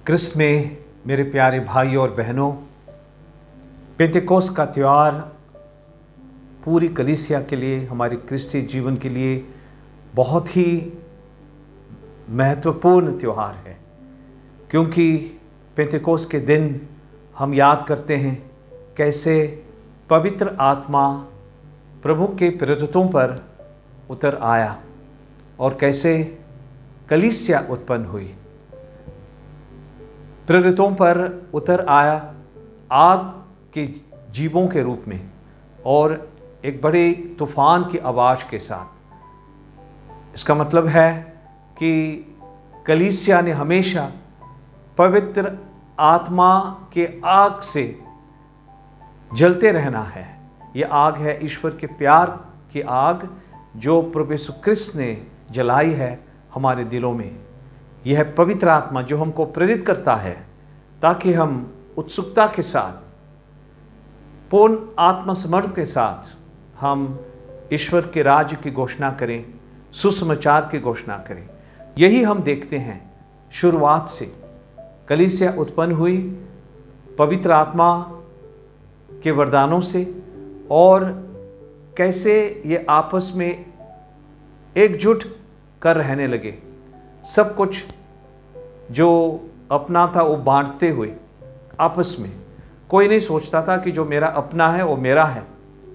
क्रिस्त में मेरे प्यारे भाई और बहनों, पेंतेकोस्त का त्यौहार पूरी कलीसिया के लिए, हमारे क्रिस्ती जीवन के लिए बहुत ही महत्वपूर्ण त्यौहार है, क्योंकि पेंतेकोस्त के दिन हम याद करते हैं कैसे पवित्र आत्मा प्रभु के प्रेरितों पर उतर आया और कैसे कलीसिया उत्पन्न हुई। प्रेरितों पर उतर आया आग के जीवों के रूप में और एक बड़े तूफान की आवाज़ के साथ। इसका मतलब है कि कलीसिया ने हमेशा पवित्र आत्मा के आग से जलते रहना है। यह आग है ईश्वर के प्यार की आग, जो प्रभु यीशु क्रिस्त ने जलाई है हमारे दिलों में। यह है पवित्र आत्मा जो हमको प्रेरित करता है ताकि हम उत्सुकता के साथ, पूर्ण आत्मसमर्पण के साथ हम ईश्वर के राज्य की घोषणा करें, सुसमाचार की घोषणा करें। यही हम देखते हैं शुरुआत से। कलीसिया उत्पन्न हुई पवित्र आत्मा के वरदानों से, और कैसे ये आपस में एकजुट कर रहने लगे। सब कुछ जो अपना था वो बांटते हुए आपस में। कोई नहीं सोचता था कि जो मेरा अपना है वो मेरा है।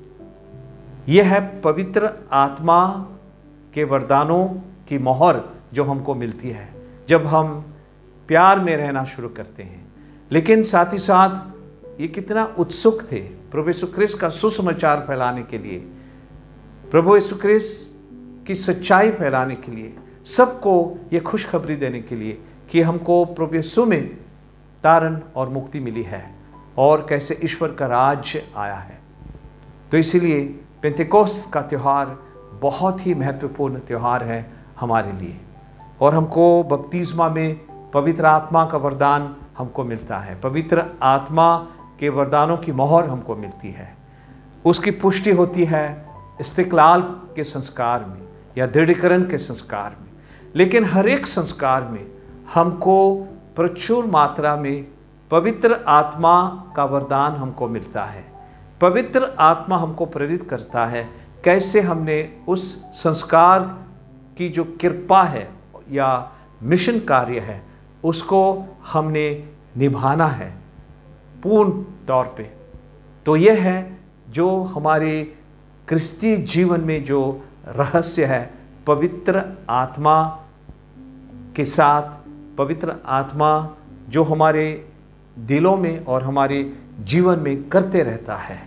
यह है पवित्र आत्मा के वरदानों की मोहर जो हमको मिलती है जब हम प्यार में रहना शुरू करते हैं। लेकिन साथ ही साथ ये कितना उत्सुक थे प्रभु यीशु क्रिस्त का सुसमाचार फैलाने के लिए, प्रभु यीशु क्रिस्त की सच्चाई फैलाने के लिए, सबको ये खुशखबरी देने के लिए कि हमको प्रभु यीशु में तारण और मुक्ति मिली है और कैसे ईश्वर का राज्य आया है। तो इसीलिए पेंतेकोस्त का त्यौहार बहुत ही महत्वपूर्ण त्यौहार है हमारे लिए। और हमको बपतिस्मा में पवित्र आत्मा का वरदान हमको मिलता है। पवित्र आत्मा के वरदानों की मोहर हमको मिलती है। उसकी पुष्टि होती है इस्तिकलाल के संस्कार में या दृढ़ीकरण के संस्कार में। लेकिन हर एक संस्कार में हमको प्रचुर मात्रा में पवित्र आत्मा का वरदान हमको मिलता है। पवित्र आत्मा हमको प्रेरित करता है कैसे हमने उस संस्कार की जो कृपा है या मिशन कार्य है उसको हमने निभाना है पूर्ण तौर पे। तो यह है जो हमारे क्रिस्ती जीवन में जो रहस्य है, पवित्र आत्मा के साथ पवित्र आत्मा जो हमारे दिलों में और हमारे जीवन में करते रहता है।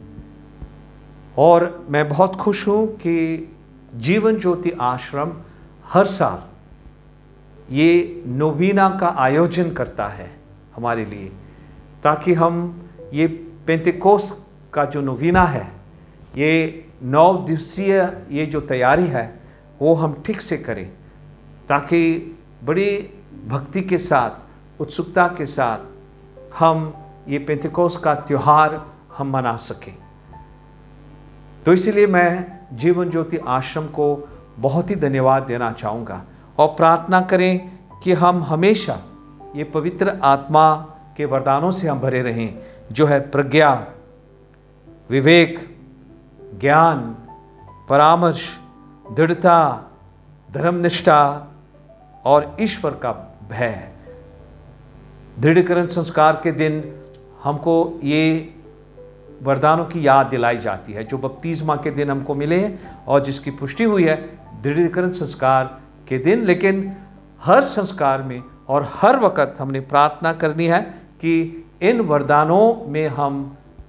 और मैं बहुत खुश हूँ कि जीवन ज्योति आश्रम हर साल ये नोवीना का आयोजन करता है हमारे लिए, ताकि हम ये पेंतेकोस्त का जो नोवीना है, ये 9 दिवसीय ये जो तैयारी है वो हम ठीक से करें, ताकि बड़ी भक्ति के साथ, उत्सुकता के साथ हम ये पेंतेकोस्त का त्यौहार हम मना सकें। तो इसीलिए मैं जीवन ज्योति आश्रम को बहुत ही धन्यवाद देना चाहूँगा और प्रार्थना करें कि हम हमेशा ये पवित्र आत्मा के वरदानों से हम भरे रहें, जो है प्रज्ञा, विवेक, ज्ञान, परामर्श, दृढ़ता, धर्मनिष्ठा और ईश्वर का भय। दृढ़ीकरण संस्कार के दिन हमको ये वरदानों की याद दिलाई जाती है जो बपतिस्मा के दिन हमको मिले और जिसकी पुष्टि हुई है दृढ़ीकरण संस्कार के दिन। लेकिन हर संस्कार में और हर वक्त हमने प्रार्थना करनी है कि इन वरदानों में हम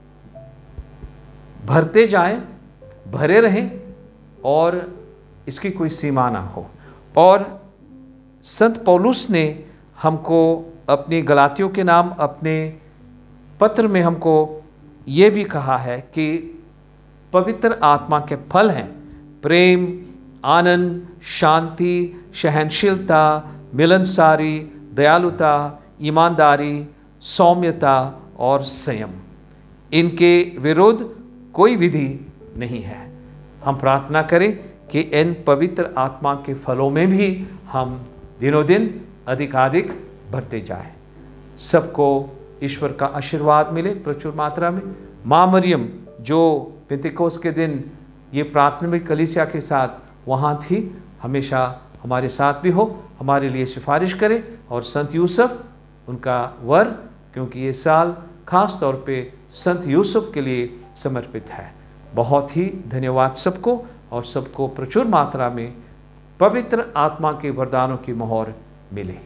भरते जाएं, भरे रहें और इसकी कोई सीमा ना हो। और संत पौलुस ने हमको अपनी गलातियों के नाम अपने पत्र में हमको ये भी कहा है कि पवित्र आत्मा के फल हैं प्रेम, आनंद, शांति, सहनशीलता, मिलनसारी, दयालुता, ईमानदारी, सौम्यता और संयम। इनके विरुद्ध कोई विधि नहीं है। हम प्रार्थना करें कि इन पवित्र आत्मा के फलों में भी हम दिनों दिन अधिकाधिक बढ़ते जाएं। सबको ईश्वर का आशीर्वाद मिले प्रचुर मात्रा में। माँ मरियम जो पेंतिकोस्त के दिन ये प्राथमिक कलीसिया के साथ वहाँ थी, हमेशा हमारे साथ भी हो, हमारे लिए सिफारिश करे। और संत यूसुफ उनका वर, क्योंकि ये साल खास तौर पे संत यूसुफ के लिए समर्पित है। बहुत ही धन्यवाद सबको, और सबको प्रचुर मात्रा में पवित्र आत्मा के वरदानों की मोहर मिले।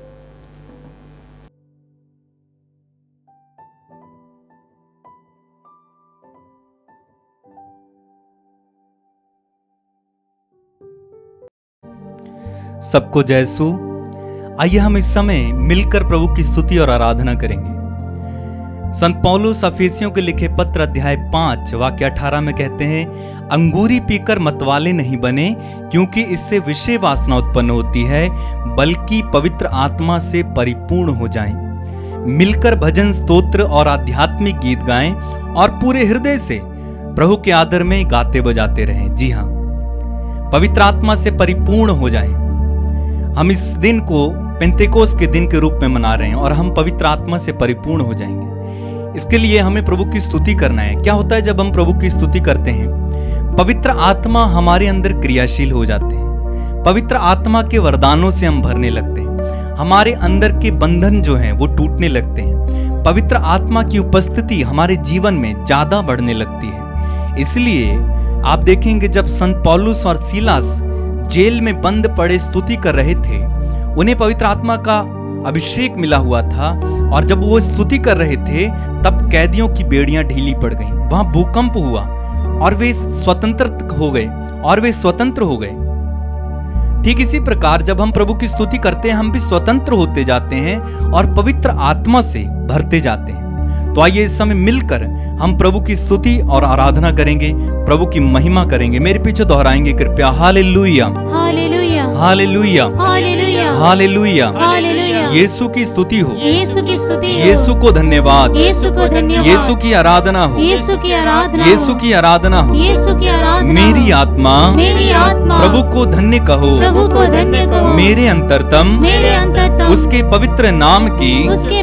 सबको जय यीशु। आइए हम इस समय मिलकर प्रभु की स्तुति और आराधना करेंगे। संत पौलुस अफेसियों के लिखे पत्र अध्याय 5 वाक्य 18 में कहते हैं, अंगूरी पीकर मतवाले नहीं बने, क्योंकि इससे विषय वासना उत्पन्न होती है, बल्कि पवित्र आत्मा से परिपूर्ण हो जाएं। मिलकर भजन, स्तोत्र और आध्यात्मिक गीत गाएं और पूरे हृदय से प्रभु के आदर में गाते बजाते रहें। जी हाँ, पवित्र आत्मा से परिपूर्ण हो जाएं। हम इस दिन को पेंतेकोस्त के दिन के रूप में मना रहे हैं और हम पवित्र आत्मा से परिपूर्ण हो जाएंगे। इसके लिए हमें प्रभु की स्तुति करना है। क्या होता है जब हम प्रभु की स्तुति करते हैं? पवित्र आत्मा हमारे अंदर क्रियाशील हो जाते हैं। पवित्र आत्मा के वरदानों से हम भरने लगते हैं। हमारे अंदर के बंधन जो हैं वो टूटने लगते हैं। पवित्र आत्मा की उपस्थिति हमारे जीवन में ज्यादा बढ़ने लगती है। इसलिए आप देखेंगे जब संत पौलुस और सीलास जेल में बंद पड़े स्तुति कर रहे थे, उन्हें पवित्र आत्मा का अभिषेक मिला हुआ था, और जब वो स्तुति कर रहे थे तब कैदियों की बेड़ियां ढीली पड़ गईं। वहां भूकंप हुआ और वे स्वतंत्र हो गए। ठीक इसी प्रकार जब हम प्रभु की स्तुति करते हैं, हम भी स्वतंत्र होते जाते हैं और पवित्र आत्मा से भरते जाते हैं। तो आइए इस समय मिलकर हम प्रभु की स्तुति और आराधना करेंगे, प्रभु की महिमा करेंगे। मेरे पीछे दोहराएंगे कृपया। Hallelujah, hallelujah, hallelujah, hallelujah, hallelujah, hallelujah. Yeshu की स्तुति हो, यीशु की स्तुति हो, यीशु को धन्यवाद, यीशु को धन्यवाद, यीशु की आराधना हो, यीशु की आराधना, यीशु की आराधना हो, यीशु की आराधना। मेरी आत्मा प्रभु को धन्य कहो, प्रभु को धन्य कहो। मेरे अंतरतम उसके पवित्र नाम की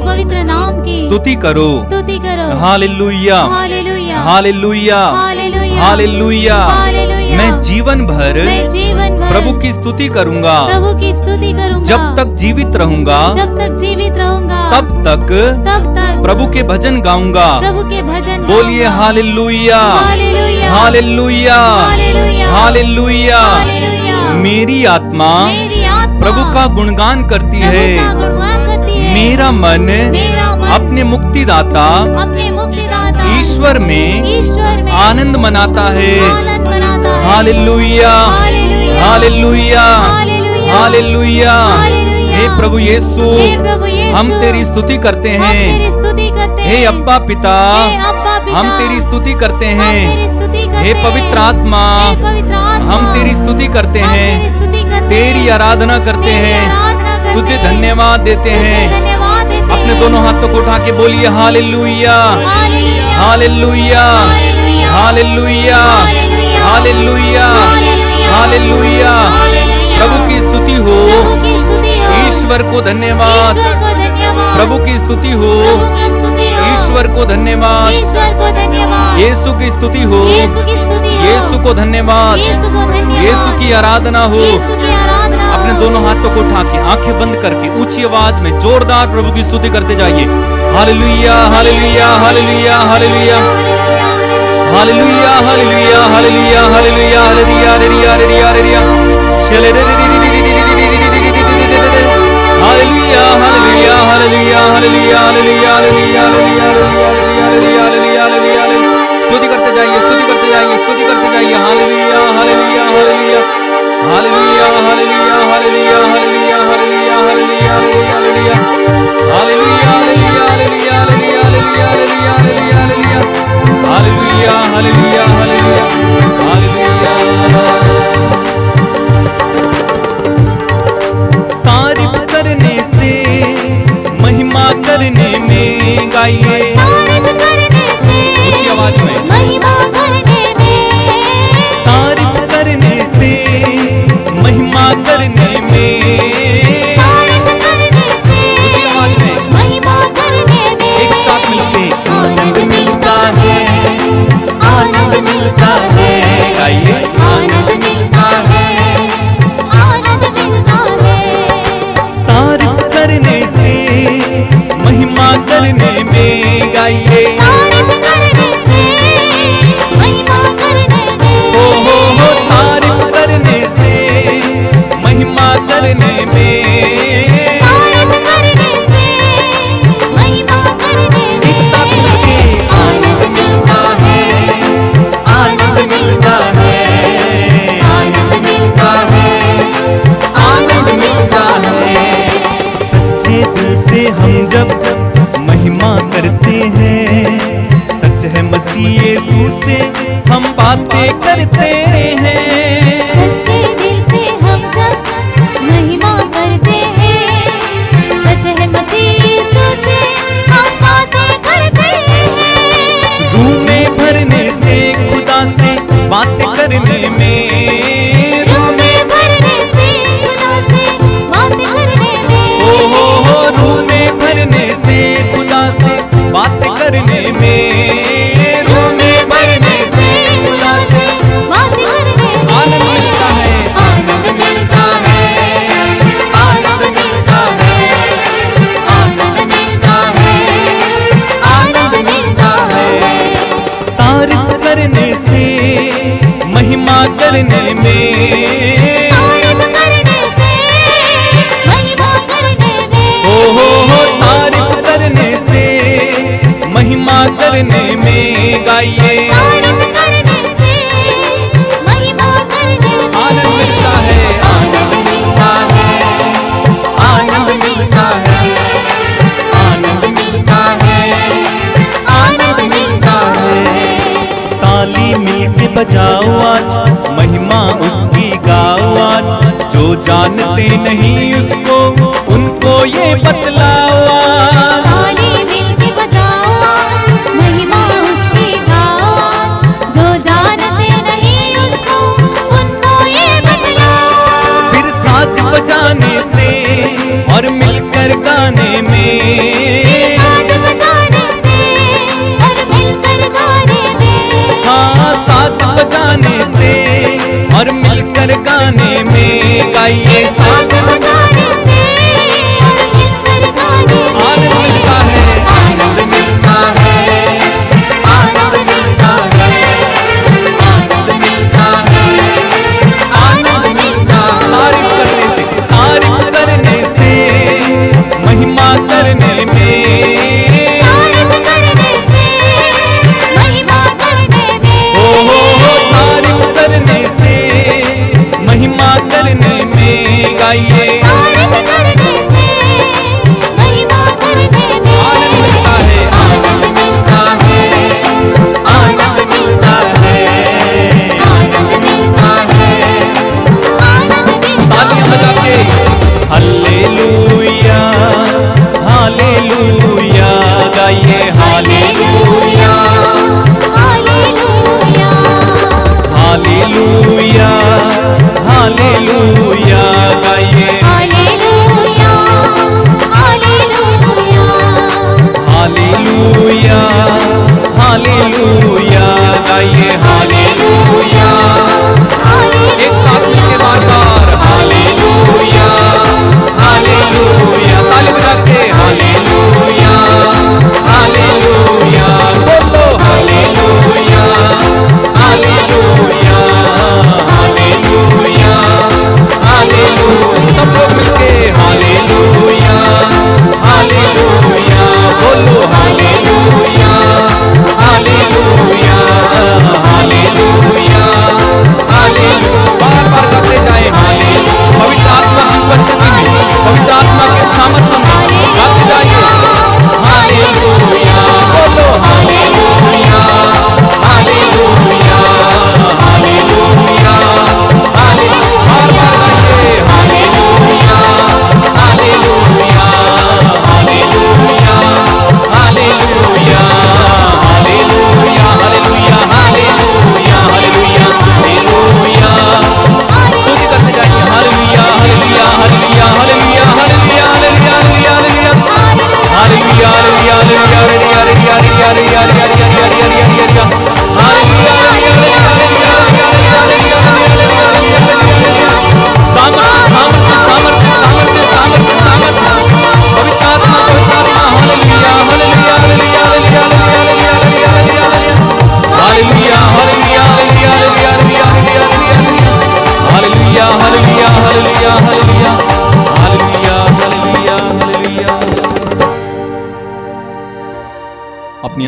स्तुति करो, स्तुति करो। Hallelujah, hallelujah, hallelujah, hallelujah. मैं जीवन भर प्रभु की स्तुति करूंगा, प्रभु की स्तुति करूंगा। जब तक जीवित रहूंगा, तब तक प्रभु के भजन गाऊंगा, प्रभु के भजन। बोलिए हालेलुया, हालेलुया, हालेलुया। मेरी आत्मा प्रभु का गुणगान करती है। मेरा मन अपने मुक्तिदाता ईश्वर में आनंद मनाता है। Hallelujah, hallelujah, hallelujah. हे प्रभु यीशु, हम तेरी स्तुति करते हैं। हे अब्बा पिता, हम तेरी स्तुति करते हैं। हे पवित्र आत्मा, हम तेरी स्तुति करते हैं, तेरी आराधना करते हैं, तुझे धन्यवाद देते हैं। अपने दोनों हाथों को उठा के बोलिए hallelujah, hallelujah, hallelujah, hallelujah, hallelujah. प्रभु की स्तुति हो, ईश्वर को धन्यवाद। प्रभु की स्तुति हो, ईश्वर को धन्यवाद। यीशु की स्तुति हो, यीशु को धन्यवाद। यीशु की आराधना हो। अपने दोनों हाथों को उठा के आंखें बंद करके ऊंची आवाज में जोरदार प्रभु की स्तुति करते जाइए। Hallelujah, hallelujah, hallelujah, hallelujah, hallelujah, hallelujah, hallelujah, hallelujah, hallelujah, hallelujah, hallelujah, hallelujah, hallelujah, hallelujah, hallelujah, hallelujah, hallelujah, hallelujah. स्तुति करते जाइए, स्तुति करते जाइए, स्तुति करते जाइए। Hallelujah, hallelujah, hallelujah, hallelujah, hallelujah, hallelujah, hallelujah, hallelujah, hallelujah, hallelujah, hallelujah, hallelujah, hallelujah, hallelujah, hallelujah, hallelujah, hallelujah, hallelujah, तारीफ करने से महिमा करने में गाइए। तारीफ करने से ऊंची आवाज में महिमा करने में, तारीफ करने से महिमा करने में, तारीफ करने से ऊंची आवाज में महिमा गाइए। तारीफ करने से महिमा करने में, हो तारीफ करने से महिमा करने में, तारीफ करने से महिमा करने में। एक साथ मिलके आनंद मिलता है, आनंद मिलता है, आनंद मिलता है, आनंद मिलता है। सच्चे दिल से हम जब महिमा करते हैं, सच है मसीह यीशु से हम बातें करते हैं। सच्चे दिल से हम जब महिमा करते हैं, सच है मसीह यीशु से हम बातें करते हैं। रूह में भरने से खुदा से बातें करने में, रूह में भरने से खुदा से बातें करने में, हो रूह में भरने से खुदा से बातें करने में, रूह में भरने से खुदा से बातें करने में। आनंद मिलता है, आनंद मिलता है, आनंद मिलता है, आनंद मिलता है, आनंद मिलता है। तारीफ करने से महिमा करने में, तारीफ करने से महिमा करने में, हो तारीफ करने से महिमा करने में गाइए। तारीफ करने से महिमा करने में। आनंद मिलता है, आनंद मिलता है, आनंद मिलता है, आनंद मिलता है, आनंद मिलता है। ताली मिलके बजाओ आज, महिमा उसकी गाओ आज, जो जानते नहीं उसको उनको ये बतलाओ आज। ताली मिलके बजाओ आज, महिमा उसकी गाओ आज, जो जानते नहीं उसको उनको ये बतलाओ। फिर साज बजाने से और मिलकर गाने में, साज बजाने से और मिलकर गाने में, हाँ साज बजाने से और मिलकर गाने में गाइए। साज बजाने से और मिलकर गाने में। आनंद मिलता है, आनंद मिलता है, आनंद मिलता है, आनंद मिलता है, आनंद मिलता है। तारीफ करने से महिमा करने में, तारीफ करने से महिमा करने में, हो तारीफ करने से महिमा करने में गाइए। तारीफ करने से महिमा करने में। आनंद मिलता है, आनंद मिलता है, आनंद मिलता है, आनंद मिलता है, आनंद मिलता तालियां बजा के है। हालेलुया हालेलुया गाइए। हालेलुया, हालेलुया, हालेलुया हालेलुया गाइए। हालेलुया, हालेलुया, हालेलुया हालेलुया गाइए। हालेलुया, एक साथ मिलके बार बार हालेलुया, हालेलुया ताली बजा के हालेलुया हालेलुया बोलो हालेलुया, हालेलुया हालेलुया हालेलुया सब लोग मिलके हालेलुया हालेलुया बोलो हालेलुया, हालेलुया हालेलुया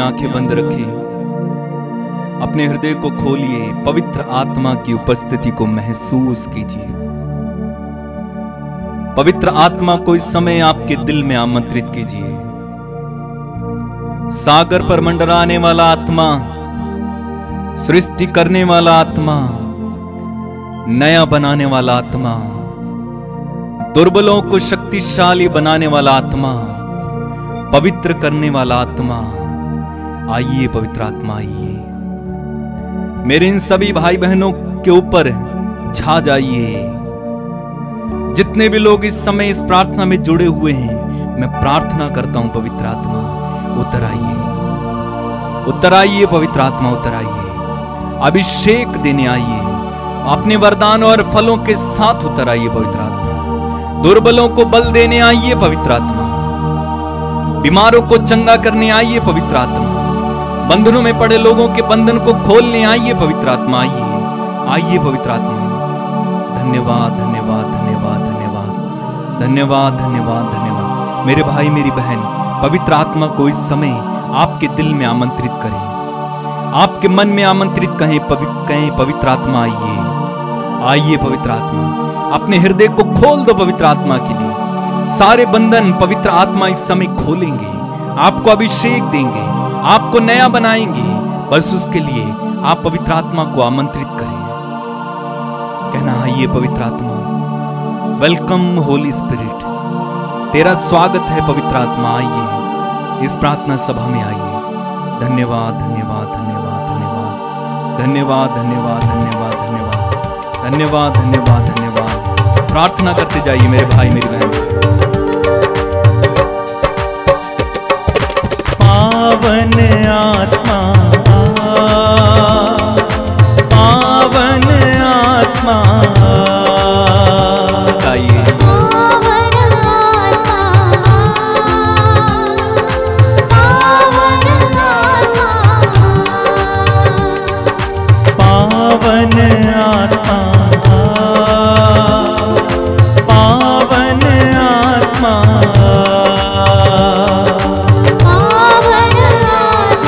आंखें बंद रखें, अपने हृदय को खोलिए, पवित्र आत्मा की उपस्थिति को महसूस कीजिए। पवित्र आत्मा को इस समय आपके दिल में आमंत्रित कीजिए। सागर पर मंडराने वाला आत्मा, सृष्टि करने वाला आत्मा, नया बनाने वाला आत्मा, दुर्बलों को शक्तिशाली बनाने वाला आत्मा, पवित्र करने वाला आत्मा, आइए पवित्र आत्मा आइए, मेरे इन सभी भाई बहनों के ऊपर छा जाइए। जितने भी लोग इस समय इस प्रार्थना में जुड़े हुए हैं, मैं प्रार्थना करता हूं पवित्र आत्मा उतर आइए, उतर आइए पवित्र आत्मा उतर आइए, अभिषेक देने आइए, अपने वरदान और फलों के साथ उतर आइए पवित्र आत्मा। दुर्बलों को बल देने आइए पवित्र आत्मा, बीमारों को चंगा करने आइए पवित्र आत्मा, बंधनों में पड़े लोगों के बंधन को खोलने आइए पवित्र आत्मा आइए, आइए पवित्र आत्मा। धन्यवाद धन्यवाद धन्यवाद धन्यवाद धन्यवाद धन्यवाद धन्यवाद। मेरे भाई मेरी बहन, पवित्र आत्मा को इस समय आपके दिल में आमंत्रित करें, आपके मन में आमंत्रित कहें पवित्र आत्मा आइए, आइए पवित्र आत्मा। अपने हृदय को खोल दो पवित्र आत्मा के लिए। सारे बंधन पवित्र आत्मा इस समय खोलेंगे, आपको अभिषेक देंगे, आपको नया बनाएंगे। बस उसके लिए आप पवित्र आत्मा को आमंत्रित करें, कहना आइए पवित्र आत्मा, वेलकम होली स्पिरिट, तेरा स्वागत है पवित्र आत्मा, आइए इस प्रार्थना सभा में आइए। धन्यवाद धन्यवाद धन्यवाद धन्यवाद धन्यवाद धन्यवाद धन्यवाद धन्यवाद धन्यवाद धन्यवाद धन्यवाद। प्रार्थना करते जाइए मेरे भाई मेरी बहन। पावन आत्मा, पावन आत्मा आइए, पावन आत्मा, पावन आत्मा, पावन आत्मा, पावन आत्मा, पावन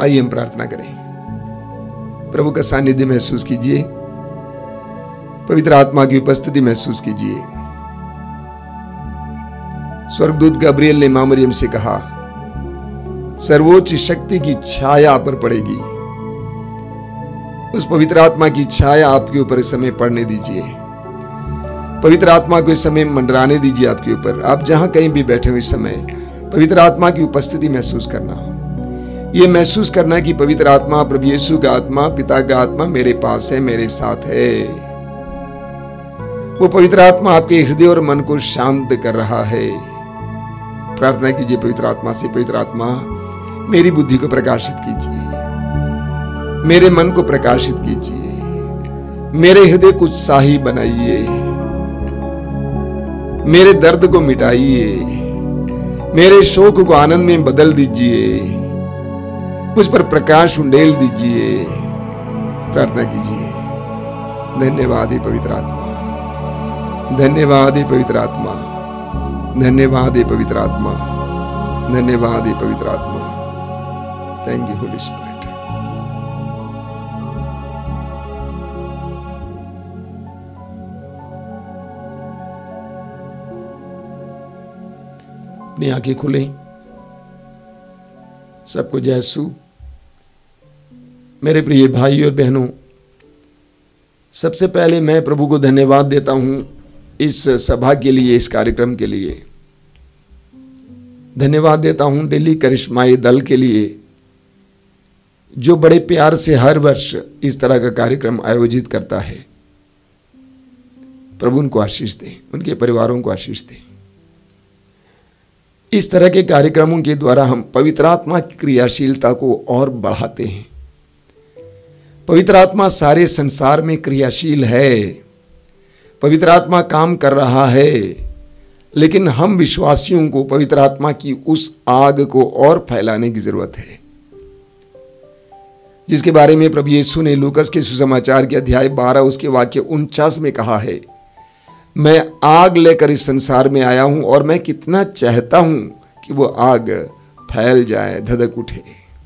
आइए हम प्रार्थना करें। प्रभु का सानिध्य महसूस कीजिए, पवित्र आत्मा की उपस्थिति महसूस कीजिए। स्वर्गदूत गब्रिएल ने मां मरियम से कहा, सर्वोच्च शक्ति की छाया आप पर पड़ेगी। उस पवित्र आत्मा की छाया आपके ऊपर इस समय पड़ने दीजिए। पवित्र आत्मा को इस समय मंडराने दीजिए आपके ऊपर। आप जहां कहीं भी बैठे हो इस समय पवित्र आत्मा की उपस्थिति महसूस करना, ये महसूस करना कि पवित्र आत्मा, प्रभु यीशु का आत्मा, पिता का आत्मा मेरे पास है, मेरे साथ है। वो पवित्र आत्मा आपके हृदय और मन को शांत कर रहा है। प्रार्थना कीजिए पवित्र आत्मा से, पवित्र आत्मा मेरी बुद्धि को प्रकाशित कीजिए, मेरे मन को प्रकाशित कीजिए, मेरे हृदय को उत्साही बनाइए, मेरे दर्द को मिटाइए, मेरे शोक को आनंद में बदल दीजिए, मुझ पर प्रकाश उंडेल दीजिए। प्रार्थना कीजिए। धन्यवाद हे पवित्र आत्मा, धन्यवाद हे पवित्र आत्मा, धन्यवाद हे पवित्र आत्मा, धन्यवाद हे पवित्र आत्मा। Thank you Holy Spirit. अपनी आंखें खुलें। सबको जय यीशु। मेरे प्रिय भाई और बहनों, सबसे पहले मैं प्रभु को धन्यवाद देता हूं इस सभा के लिए, इस कार्यक्रम के लिए। धन्यवाद देता हूं दिल्ली करिश्माई दल के लिए, जो बड़े प्यार से हर वर्ष इस तरह का कार्यक्रम आयोजित करता है। प्रभु उनको आशीष दे, उनके परिवारों को आशीष दे। इस तरह के कार्यक्रमों के द्वारा हम पवित्र आत्मा की क्रियाशीलता को और बढ़ाते हैं। पवित्र आत्मा सारे संसार में क्रियाशील है, पवित्र आत्मा काम कर रहा है, लेकिन हम विश्वासियों को पवित्र आत्मा की उस आग को और फैलाने की जरूरत है, जिसके बारे में प्रभु यीशु ने लूकस के सुसमाचार के अध्याय 12 उसके वाक्य 49 में कहा है, मैं आग लेकर इस संसार में आया हूं और मैं कितना चाहता हूं कि वो आग फैल जाए, धधक उठे।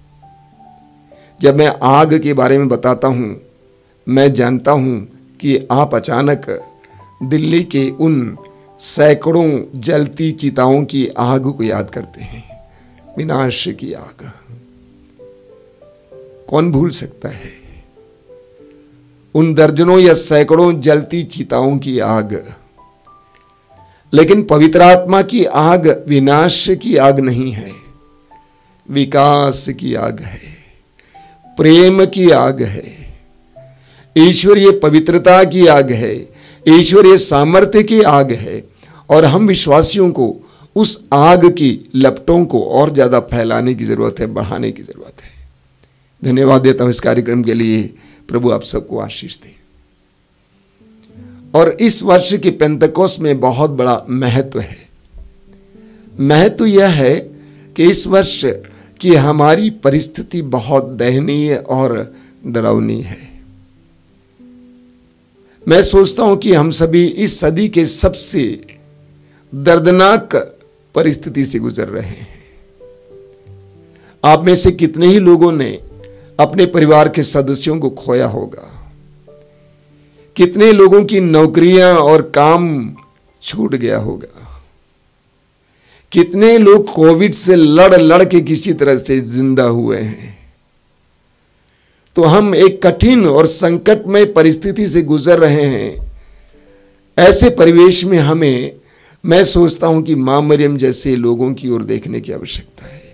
जब मैं आग के बारे में बताता हूं, मैं जानता हूं कि आप अचानक दिल्ली के उन सैकड़ों जलती चिताओं की आग को याद करते हैं। विनाश की आग कौन भूल सकता है? उन दर्जनों या सैकड़ों जलती चिताओं की आग। लेकिन पवित्र आत्मा की आग विनाश की आग नहीं है, विकास की आग है, प्रेम की आग है, ईश्वरीय पवित्रता की आग है, ईश्वरीय सामर्थ्य की आग है। और हम विश्वासियों को उस आग की लपटों को और ज्यादा फैलाने की जरूरत है, बढ़ाने की जरूरत है। धन्यवाद देता हूं इस कार्यक्रम के लिए। प्रभु आप सबको आशीष दे। और इस वर्ष के पेंतकोस्त में बहुत बड़ा महत्व है। महत्व यह है कि इस वर्ष की हमारी परिस्थिति बहुत दयनीय और डरावनी है। मैं सोचता हूं कि हम सभी इस सदी के सबसे दर्दनाक परिस्थिति से गुजर रहे हैं। आप में से कितने ही लोगों ने अपने परिवार के सदस्यों को खोया होगा, कितने लोगों की नौकरियां और काम छूट गया होगा, कितने लोग कोविड से लड़ के किसी तरह से जिंदा हुए हैं। तो हम एक कठिन और संकटमय परिस्थिति से गुजर रहे हैं। ऐसे परिवेश में हमें, मैं सोचता हूं कि मां मरियम जैसे लोगों की ओर देखने की आवश्यकता है।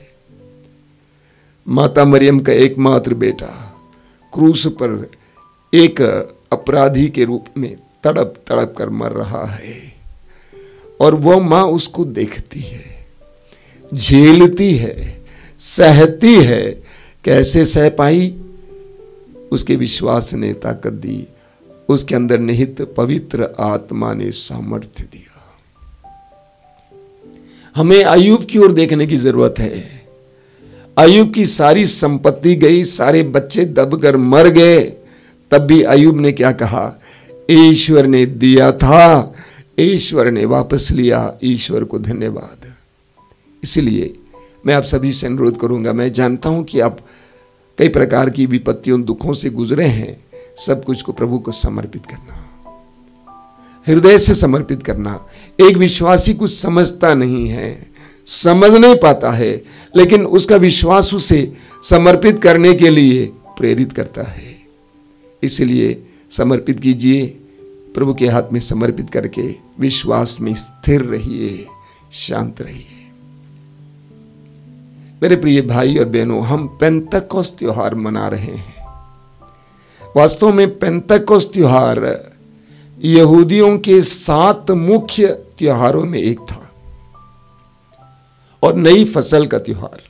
माता मरियम का एकमात्र बेटा क्रूस पर एक अपराधी के रूप में तड़प तड़प कर मर रहा है, और वह मां उसको देखती है, झेलती है, सहती है। कैसे सह पाई? उसके विश्वास ने ताकत दी, उसके अंदर निहित पवित्र आत्मा ने सामर्थ्य दिया। हमें अय्यूब की ओर देखने की जरूरत है। अय्यूब की सारी संपत्ति गई, सारे बच्चे दबकर मर गए, तब भी अय्यूब ने क्या कहा? ईश्वर ने दिया था, ईश्वर ने वापस लिया, ईश्वर को धन्यवाद। इसलिए मैं आप सभी से अनुरोध करूंगा, मैं जानता हूं कि आप कई प्रकार की विपत्तियों दुखों से गुजरे हैं, सब कुछ को प्रभु को समर्पित करना, हृदय से समर्पित करना। एक विश्वासी कुछ समझता नहीं है, समझ नहीं पाता है, लेकिन उसका विश्वास उसे समर्पित करने के लिए प्रेरित करता है। इसलिए समर्पित कीजिए, प्रभु के हाथ में समर्पित करके विश्वास में स्थिर रहिए, शांत रहिए। मेरे प्रिय भाई और बहनों, हम पेंतकोस त्योहार मना रहे हैं। वास्तव में पेंतकोस त्योहार यहूदियों के 7 मुख्य त्योहारों में एक था, और नई फसल का त्योहार।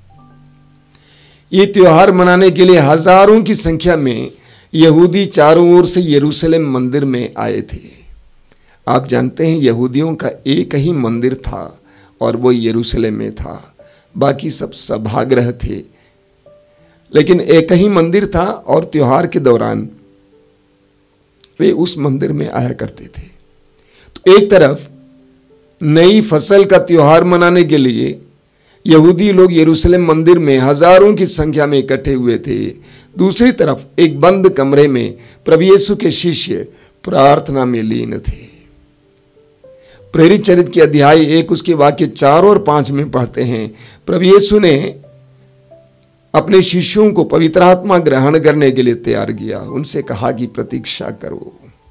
ये त्योहार मनाने के लिए हजारों की संख्या में यहूदी चारों ओर से यरूशलेम मंदिर में आए थे। आप जानते हैं यहूदियों का एक ही मंदिर था और वो यरूशलेम में था, बाकी सब सभागृह थे, लेकिन एक ही मंदिर था और त्योहार के दौरान वे उस मंदिर में आया करते थे। तो एक तरफ नई फसल का त्योहार मनाने के लिए यहूदी लोग यरूशलेम मंदिर में हजारों की संख्या में इकट्ठे हुए थे, दूसरी तरफ एक बंद कमरे में प्रभु यीशु के शिष्य प्रार्थना में लीन थे। प्रेरित चरित्र के अध्याय 1 उसके वाक्य 4 और 5 में पढ़ते हैं, प्रभु यीशु ने अपने शिष्यों को पवित्र आत्मा ग्रहण करने के लिए तैयार किया, उनसे कहा कि प्रतीक्षा करो।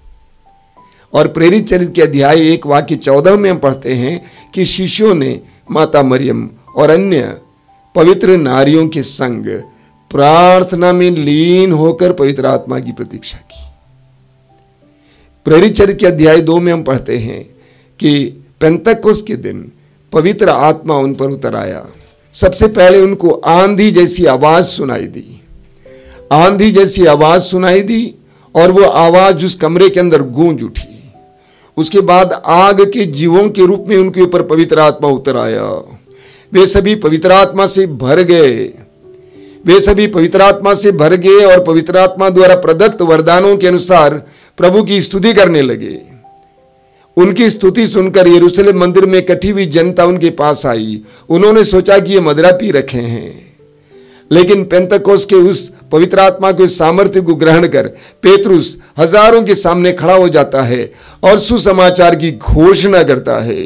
और प्रेरित चरित्र के अध्याय 1 वाक्य 14 में हम पढ़ते हैं कि शिष्यों ने माता मरियम और अन्य पवित्र नारियों के संग प्रार्थना में लीन होकर पवित्र आत्मा की प्रतीक्षा की। प्रेरित चरित्र के अध्याय 2 में हम पढ़ते हैं कि पेंतकोस के दिन पवित्र आत्मा उन पर उतर आया। सबसे पहले उनको आंधी जैसी आवाज सुनाई दी, आंधी जैसी आवाज सुनाई दी और वो आवाज उस कमरे के अंदर गूंज उठी। उसके बाद आग के जीवों के रूप में उनके ऊपर पवित्र आत्मा उतर आया। वे सभी पवित्र आत्मा से भर गए, वे सभी पवित्र आत्मा से भर गए और पवित्र आत्मा द्वारा प्रदत्त वरदानों के अनुसार प्रभु की स्तुति करने लगे। उनकी स्तुति सुनकर यरूशलेम मंदिर में इकट्ठी हुई जनता उनके पास आई। उन्होंने सोचा कि ये मदिरा पी रखे हैं, लेकिन पेंतकोस के उस पवित्र आत्मा के सामर्थ्य को ग्रहण कर पेतरुस हजारों के सामने खड़ा हो जाता है और सुसमाचार की घोषणा करता है।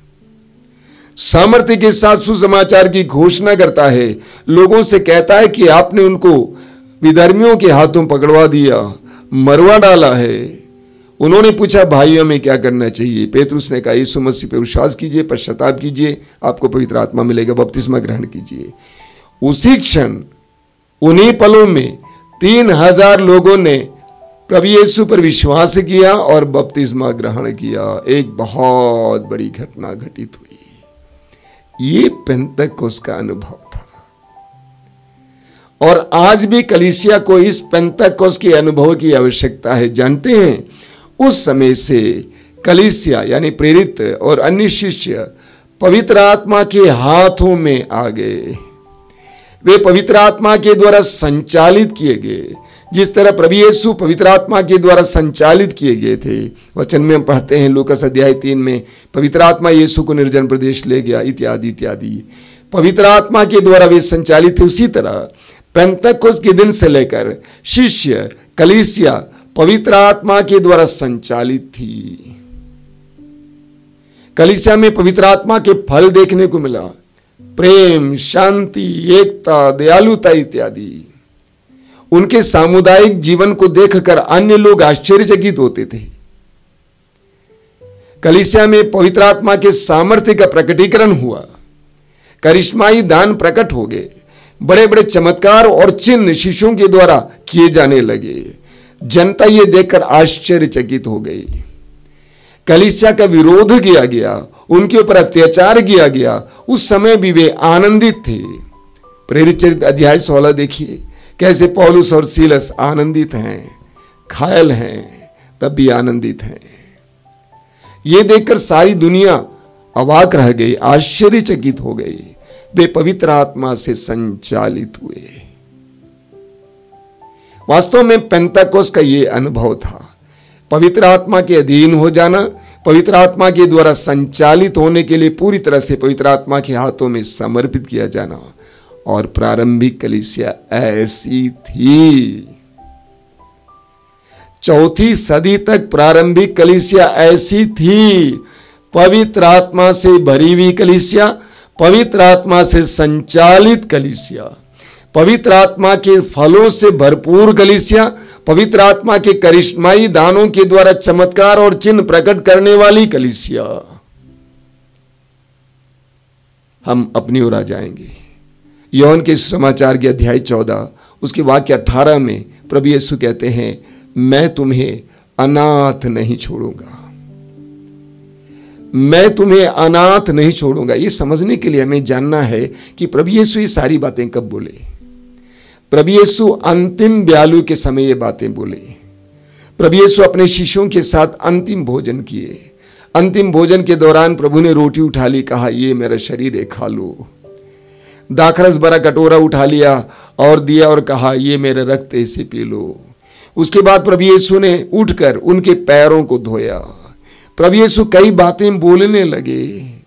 सामर्थ्य के साथ सुसमाचार की घोषणा करता है, लोगों से कहता है कि आपने उनको विधर्मियों के हाथों पकड़वा दिया, मरवा डाला है। उन्होंने पूछा, भाई हमें क्या करना चाहिए? पेतरुस ने कहा, यीशु मसीह पर विश्वास कीजिए, पश्चाताप कीजिए, आपको पवित्र आत्मा मिलेगा, बपतिस्मा ग्रहण कीजिए। उसी क्षण उन्हीं पलों में 3000 लोगों ने प्रभु यीशु पर विश्वास किया और बपतिस्मा ग्रहण किया। एक बहुत बड़ी घटना घटित हुई। ये पेंतकोस का अनुभव था, और आज भी कलीसिया को इस पेंतकोस के अनुभव की आवश्यकता है। जानते हैं, उस समय से कलीसिया यानी प्रेरित और अन्य शिष्य पवित्र आत्मा के हाथों में आ गए। वे पवित्र आत्मा के द्वारा संचालित किए गए, जिस तरह प्रभु यीशु पवित्र आत्मा के द्वारा संचालित किए गए थे। वचन में हम पढ़ते हैं लूकास अध्याय 3 में, पवित्र आत्मा यीशु को निर्जन प्रदेश ले गया, इत्यादि इत्यादि। पवित्र आत्मा के द्वारा वे संचालित थे। उसी तरह पेंतकोस के दिन से लेकर शिष्य कलीसिया पवित्र आत्मा के द्वारा संचालित थी। कलीसिया में पवित्र आत्मा के फल देखने को मिला, प्रेम, शांति, एकता, दयालुता इत्यादि। उनके सामुदायिक जीवन को देखकर अन्य लोग आश्चर्यचकित होते थे। कलीसिया में पवित्र आत्मा के सामर्थ्य का प्रकटीकरण हुआ, करिश्माई दान प्रकट हो गए, बड़े बड़े चमत्कार और चिन्ह शिष्यों के द्वारा किए जाने लगे। जनता ये देखकर आश्चर्यचकित हो गई। कलीसिया का विरोध किया गया, उनके ऊपर अत्याचार किया गया, उस समय भी वे आनंदित थे। प्रेरित चरित्र अध्याय 16 देखिए, कैसे पौलुस और सीलस आनंदित हैं, घायल हैं तब भी आनंदित हैं। ये देखकर सारी दुनिया अवाक रह गई, आश्चर्यचकित हो गई। वे पवित्र आत्मा से संचालित हुए। वास्तव में पेंतकोस का ये अनुभव था, पवित्र आत्मा के अधीन हो जाना, पवित्र आत्मा के द्वारा संचालित होने के लिए पूरी तरह से पवित्र आत्मा के हाथों में समर्पित किया जाना और प्रारंभिक कलीसिया ऐसी थी। 4वीं सदी तक प्रारंभिक कलीसिया ऐसी थी। पवित्र आत्मा से भरी हुई कलीसिया, पवित्र आत्मा से संचालित कलीसिया, पवित्र आत्मा के फलों से भरपूर कलीसिया, पवित्र आत्मा के करिश्माई दानों के द्वारा चमत्कार और चिन्ह प्रकट करने वाली कलीसिया। हम अपनी ओर आ जाएंगे। यूहन्ना के सुसमाचार के अध्याय 14 उसके वाक्य 18 में प्रभु यीशु कहते हैं, मैं तुम्हें अनाथ नहीं छोड़ूंगा, मैं तुम्हें अनाथ नहीं छोड़ूंगा। ये समझने के लिए हमें जानना है कि प्रभु यीशु ये सारी बातें कब बोले। प्रभु यीशु अंतिम ब्यालू के समय ये बातें बोले। प्रभु यीशु अपने शिष्यों के साथ अंतिम भोजन किए। अंतिम भोजन के दौरान प्रभु ने रोटी उठा ली, कहा ये मेरा शरीर है, खा लो। दाखरस भरा कटोरा उठा लिया और दिया और कहा ये मेरा रक्त है, इसे पी लो। उसके बाद प्रभु यीशु ने उठकर उनके पैरों को धोया। प्रभु यीशु कई बातें बोलने लगे,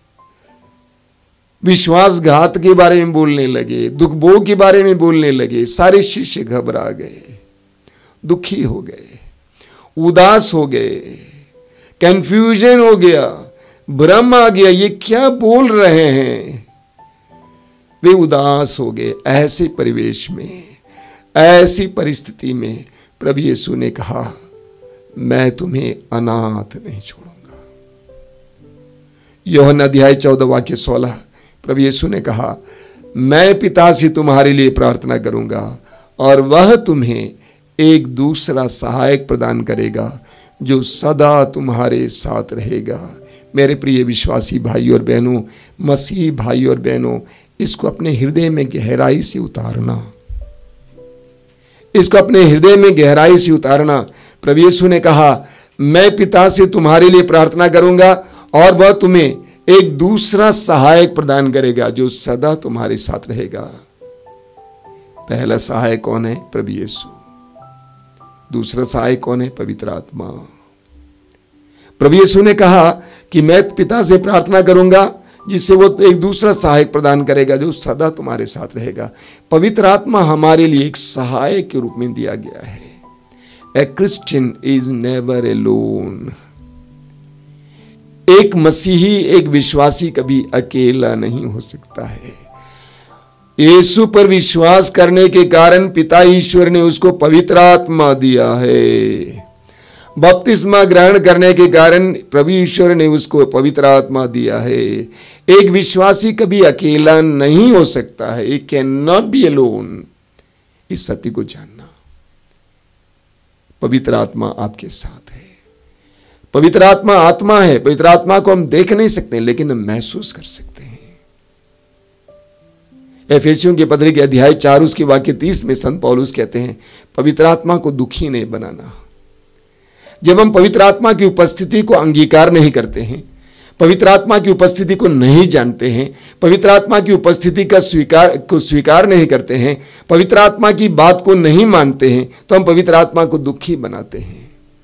विश्वासघात के बारे में बोलने लगे, दुख भोग के बारे में बोलने लगे। सारे शिष्य घबरा गए, दुखी हो गए, उदास हो गए, कंफ्यूजन हो गया, भ्रम आ गया, ये क्या बोल रहे हैं। वे उदास हो गए। ऐसे परिवेश में, ऐसी परिस्थिति में प्रभु यीशु ने कहा मैं तुम्हें अनाथ नहीं छोड़ूंगा। यूहन्ना अध्याय 14 वाक्य 16 प्रभु यीशु ने कहा मैं पिता से तुम्हारे लिए प्रार्थना करूंगा और वह तुम्हें एक दूसरा सहायक प्रदान करेगा जो सदा तुम्हारे साथ रहेगा। मेरे प्रिय विश्वासी भाइयों और बहनों, मसीही भाइयों और बहनों, इसको अपने हृदय में गहराई से उतारना, इसको अपने हृदय में गहराई से उतारना। प्रभु यीशु ने कहा मैं पिता से तुम्हारे लिए प्रार्थना करूंगा और वह तुम्हें एक दूसरा सहायक प्रदान करेगा जो सदा तुम्हारे साथ रहेगा। पहला सहायक कौन है? प्रभु यीशु। दूसरा सहायक कौन है? पवित्र आत्मा। प्रभु यीशु ने कहा कि मैं पिता से प्रार्थना करूंगा जिससे वो एक दूसरा सहायक प्रदान करेगा जो सदा तुम्हारे साथ रहेगा। पवित्र आत्मा हमारे लिए एक सहायक के रूप में दिया गया है। A Christian is never alone. एक मसीही, एक विश्वासी कभी अकेला नहीं हो सकता है। यीशु पर विश्वास करने के कारण पिता ईश्वर ने उसको पवित्र आत्मा दिया है। बपतिस्मा ग्रहण करने के कारण प्रभु ईश्वर ने उसको पवित्र आत्मा दिया है। एक विश्वासी कभी अकेला नहीं हो सकता है। He cannot be alone। इस सत्य को जानना। पवित्र आत्मा आपके साथ है। पवित्र आत्मा आत्मा है। पवित्र आत्मा को हम देख नहीं सकते लेकिन हम महसूस कर सकते हैं। एफेसियों के पत्री के अध्याय 4 उसके वाक्य 30 में संत पौलुस कहते हैं पवित्र आत्मा को दुखी नहीं बनाना। जब हम पवित्र आत्मा की उपस्थिति को अंगीकार नहीं करते हैं, पवित्र आत्मा की उपस्थिति को नहीं जानते हैं, पवित्र आत्मा की उपस्थिति का स्वीकार नहीं करते हैं, पवित्र आत्मा की बात को नहीं मानते हैं, तो हम पवित्र आत्मा को दुखी बनाते हैं।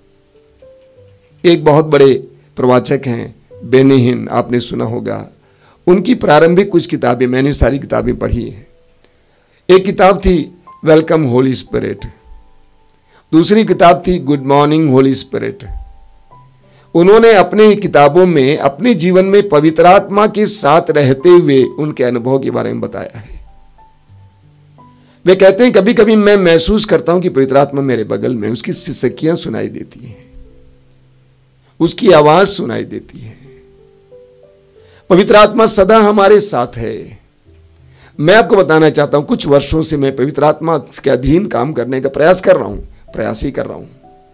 एक बहुत बड़े प्रवाचक हैं बेनी हिन, आपने सुना होगा। उनकी प्रारंभिक कुछ किताबें, मैंने सारी किताबें पढ़ी हैं। एक किताब थी वेलकम होली स्पिरिट, दूसरी किताब थी गुड मॉर्निंग होली स्पिरिट। उन्होंने अपनी किताबों में अपने जीवन में पवित्र आत्मा के साथ रहते हुए उनके अनुभव के बारे में बताया है। वे कहते हैं कभी कभी मैं महसूस करता हूं कि पवित्र आत्मा मेरे बगल में, उसकी सिसकियां सुनाई देती हैं, उसकी आवाज सुनाई देती है। पवित्र आत्मा सदा हमारे साथ है। मैं आपको बताना चाहता हूं कुछ वर्षों से मैं पवित्र आत्मा के अधीन काम करने का प्रयास ही कर रहा हूं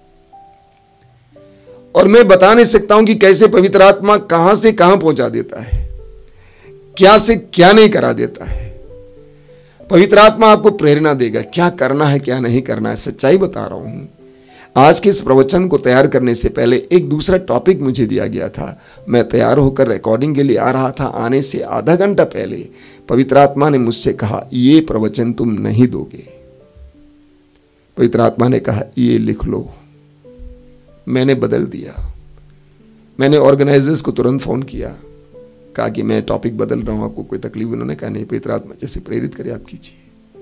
और मैं बता नहीं सकता हूं कि कैसे पवित्र आत्मा कहां से कहां पहुंचा देता है, क्या से क्या नहीं करा देता है। पवित्र आत्मा आपको प्रेरणा देगा क्या करना है क्या नहीं करना है। सच्चाई बता रहा हूं। आज के इस प्रवचन को तैयार करने से पहले एक दूसरा टॉपिक मुझे दिया गया था। मैं तैयार होकर रिकॉर्डिंग के लिए आ रहा था। आने से आधा घंटा पहले पवित्र आत्मा ने मुझसे कहा ये प्रवचन तुम नहीं दोगे। पवित्र आत्मा ने कहा ये लिख लो। मैंने बदल दिया। मैंने ऑर्गेनाइजर्स को तुरंत फोन किया, कहा कि मैं टॉपिक बदल रहा हूं, आपको कोई तकलीफ? उन्होंने कहा नहीं, पवित्र आत्मा जैसे प्रेरित करे आप कीजिए।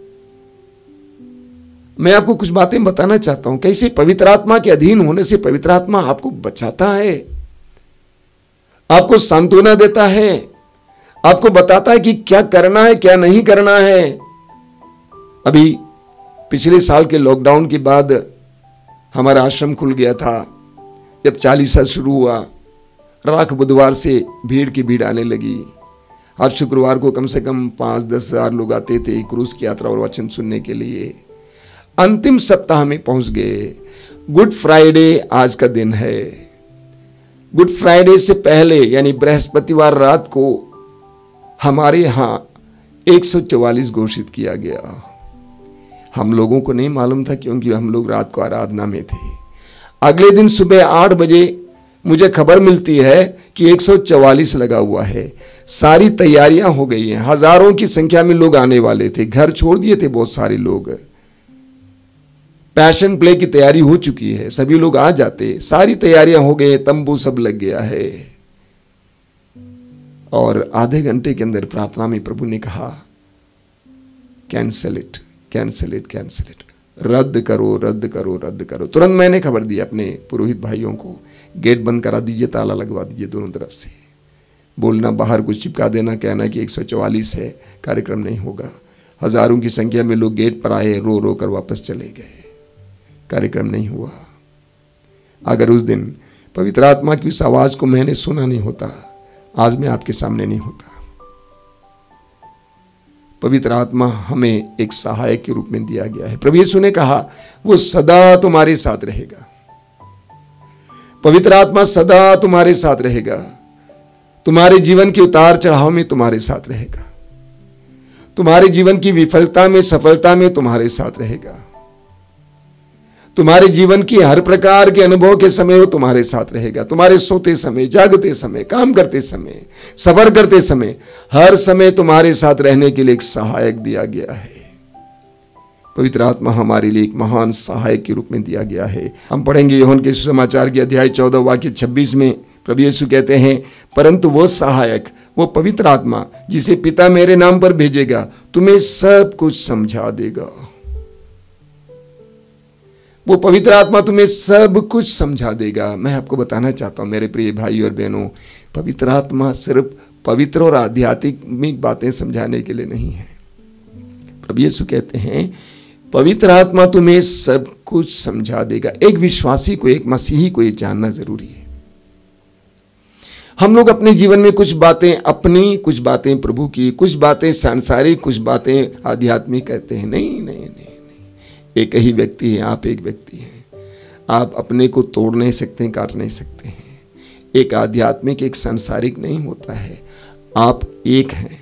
मैं आपको कुछ बातें बताना चाहता हूं, कैसे पवित्र आत्मा के अधीन होने से पवित्र आत्मा आपको बचाता है, आपको सांत्वना देता है, आपको बताता है कि क्या करना है क्या नहीं करना है। अभी पिछले साल के लॉकडाउन के बाद हमारा आश्रम खुल गया था। जब चालीसा शुरू हुआ, राख बुधवार से भीड़ की भीड़ आने लगी। हर शुक्रवार को कम से कम 5-10 हज़ार लोग आते थे क्रूज की यात्रा और वचन सुनने के लिए। अंतिम सप्ताह में पहुंच गए। गुड फ्राइडे आज का दिन है। गुड फ्राइडे से पहले यानी बृहस्पतिवार रात को हमारे यहां 144 घोषित किया गया। हम लोगों को नहीं मालूम था क्योंकि हम लोग रात को आराधना में थे। अगले दिन सुबह 8 बजे मुझे खबर मिलती है कि 144 लगा हुआ है। सारी तैयारियां हो गई हैं, हजारों की संख्या में लोग आने वाले थे, घर छोड़ दिए थे बहुत सारे लोग। पैशन प्ले की तैयारी हो चुकी है, सभी लोग आ जाते, सारी तैयारियां हो गई, तंबू सब लग गया है। और आधे घंटे के अंदर प्रार्थना में प्रभु ने कहा cancel it, cancel it, cancel it, रद्द करो, रद्द करो, रद्द करो। तुरंत मैंने खबर दी अपने पुरोहित भाइयों को, गेट बंद करा दीजिए, ताला लगवा दीजिए दोनों तरफ से। बोलना बाहर कुछ चिपका देना, कहना कि 144 है, कार्यक्रम नहीं होगा। हजारों की संख्या में लोग गेट पर आए, रो रो कर वापस चले गए, कार्यक्रम नहीं हुआ। अगर उस दिन पवित्र आत्मा की उस आवाज को मैंने सुना नहीं होता, आज मैं आपके सामने नहीं होता। पवित्र आत्मा हमें एक सहायक के रूप में दिया गया है। प्रभु यीशु ने कहा वो सदा तुम्हारे साथ रहेगा। पवित्र आत्मा सदा तुम्हारे साथ रहेगा, तुम्हारे जीवन के उतार चढ़ाव में तुम्हारे साथ रहेगा, तुम्हारे जीवन की विफलता में सफलता में तुम्हारे साथ रहेगा, तुम्हारे जीवन की हर प्रकार के अनुभव के समय वो तुम्हारे साथ रहेगा। तुम्हारे सोते समय, जागते समय, काम करते समय, सफर करते समय, हर समय तुम्हारे साथ रहने के लिए एक सहायक दिया गया है। पवित्र आत्मा हमारे लिए एक महान सहायक के रूप में दिया गया है। हम पढ़ेंगे यूहन्ना के सुसमाचार के अध्याय 14 वाक्य 26 में प्रभु यीशु कहते हैं, परंतु वो सहायक, वो पवित्र आत्मा जिसे पिता मेरे नाम पर भेजेगा, तुम्हें सब कुछ समझा देगा। वो पवित्र आत्मा तुम्हें सब कुछ समझा देगा। मैं आपको बताना चाहता हूं मेरे प्रिय भाई और बहनों, पवित्र आत्मा सिर्फ पवित्र और आध्यात्मिक बातें समझाने के लिए नहीं है। प्रभु यीशु कहते हैं पवित्र आत्मा तुम्हें सब कुछ समझा देगा। एक विश्वासी को, एक मसीही को ये जानना जरूरी है। हम लोग अपने जीवन में कुछ बातें अपनी, कुछ बातें प्रभु की, कुछ बातें सांसारिक, कुछ बातें आध्यात्मिक कहते हैं। नहीं नहीं नहीं, एक ही व्यक्ति है, आप एक व्यक्ति हैं। आप अपने को तोड़ नहीं सकते, काट नहीं सकते हैं। एक आध्यात्मिक, एक सांसारिक नहीं होता है, आप एक हैं।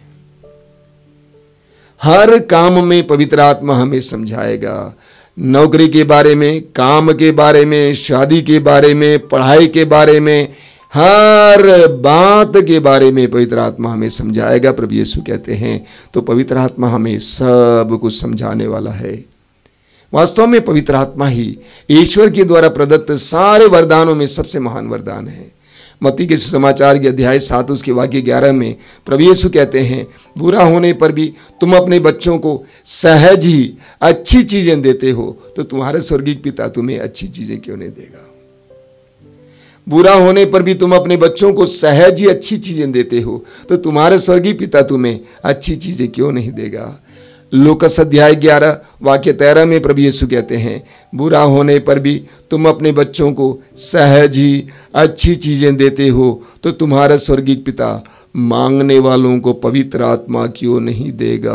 हर काम में पवित्र आत्मा हमें समझाएगा। नौकरी के बारे में, काम के बारे में, शादी के बारे में, पढ़ाई के बारे में, हर बात के बारे में पवित्र आत्मा हमें समझाएगा। प्रभु यीशु कहते हैं तो पवित्र आत्मा हमें सब कुछ समझाने वाला है। वास्तव में पवित्र आत्मा ही ईश्वर के द्वारा प्रदत्त सारे वरदानों में सबसे महान वरदान है। मत्ती के सुसमाचार के अध्याय 7 उसके वाक्य 11 में प्रभु यीशु कहते हैं, बुरा होने पर भी तुम अपने बच्चों को सहज ही अच्छी चीजें देते हो, तो तुम्हारे स्वर्गीय पिता तुम्हें अच्छी चीजें क्यों नहीं देगा। बुरा होने पर भी तुम अपने बच्चों को सहज ही अच्छी चीजें देते हो, तो तुम्हारे स्वर्गीय पिता तुम्हें अच्छी चीजें क्यों नहीं देगा। लूकास अध्याय 11 वाक्य 13 में प्रभु यीशु कहते हैं, बुरा होने पर भी तुम अपने बच्चों को सहज ही अच्छी चीजें देते हो, तो तुम्हारा स्वर्गीय पिता मांगने वालों को पवित्र आत्मा क्यों नहीं देगा।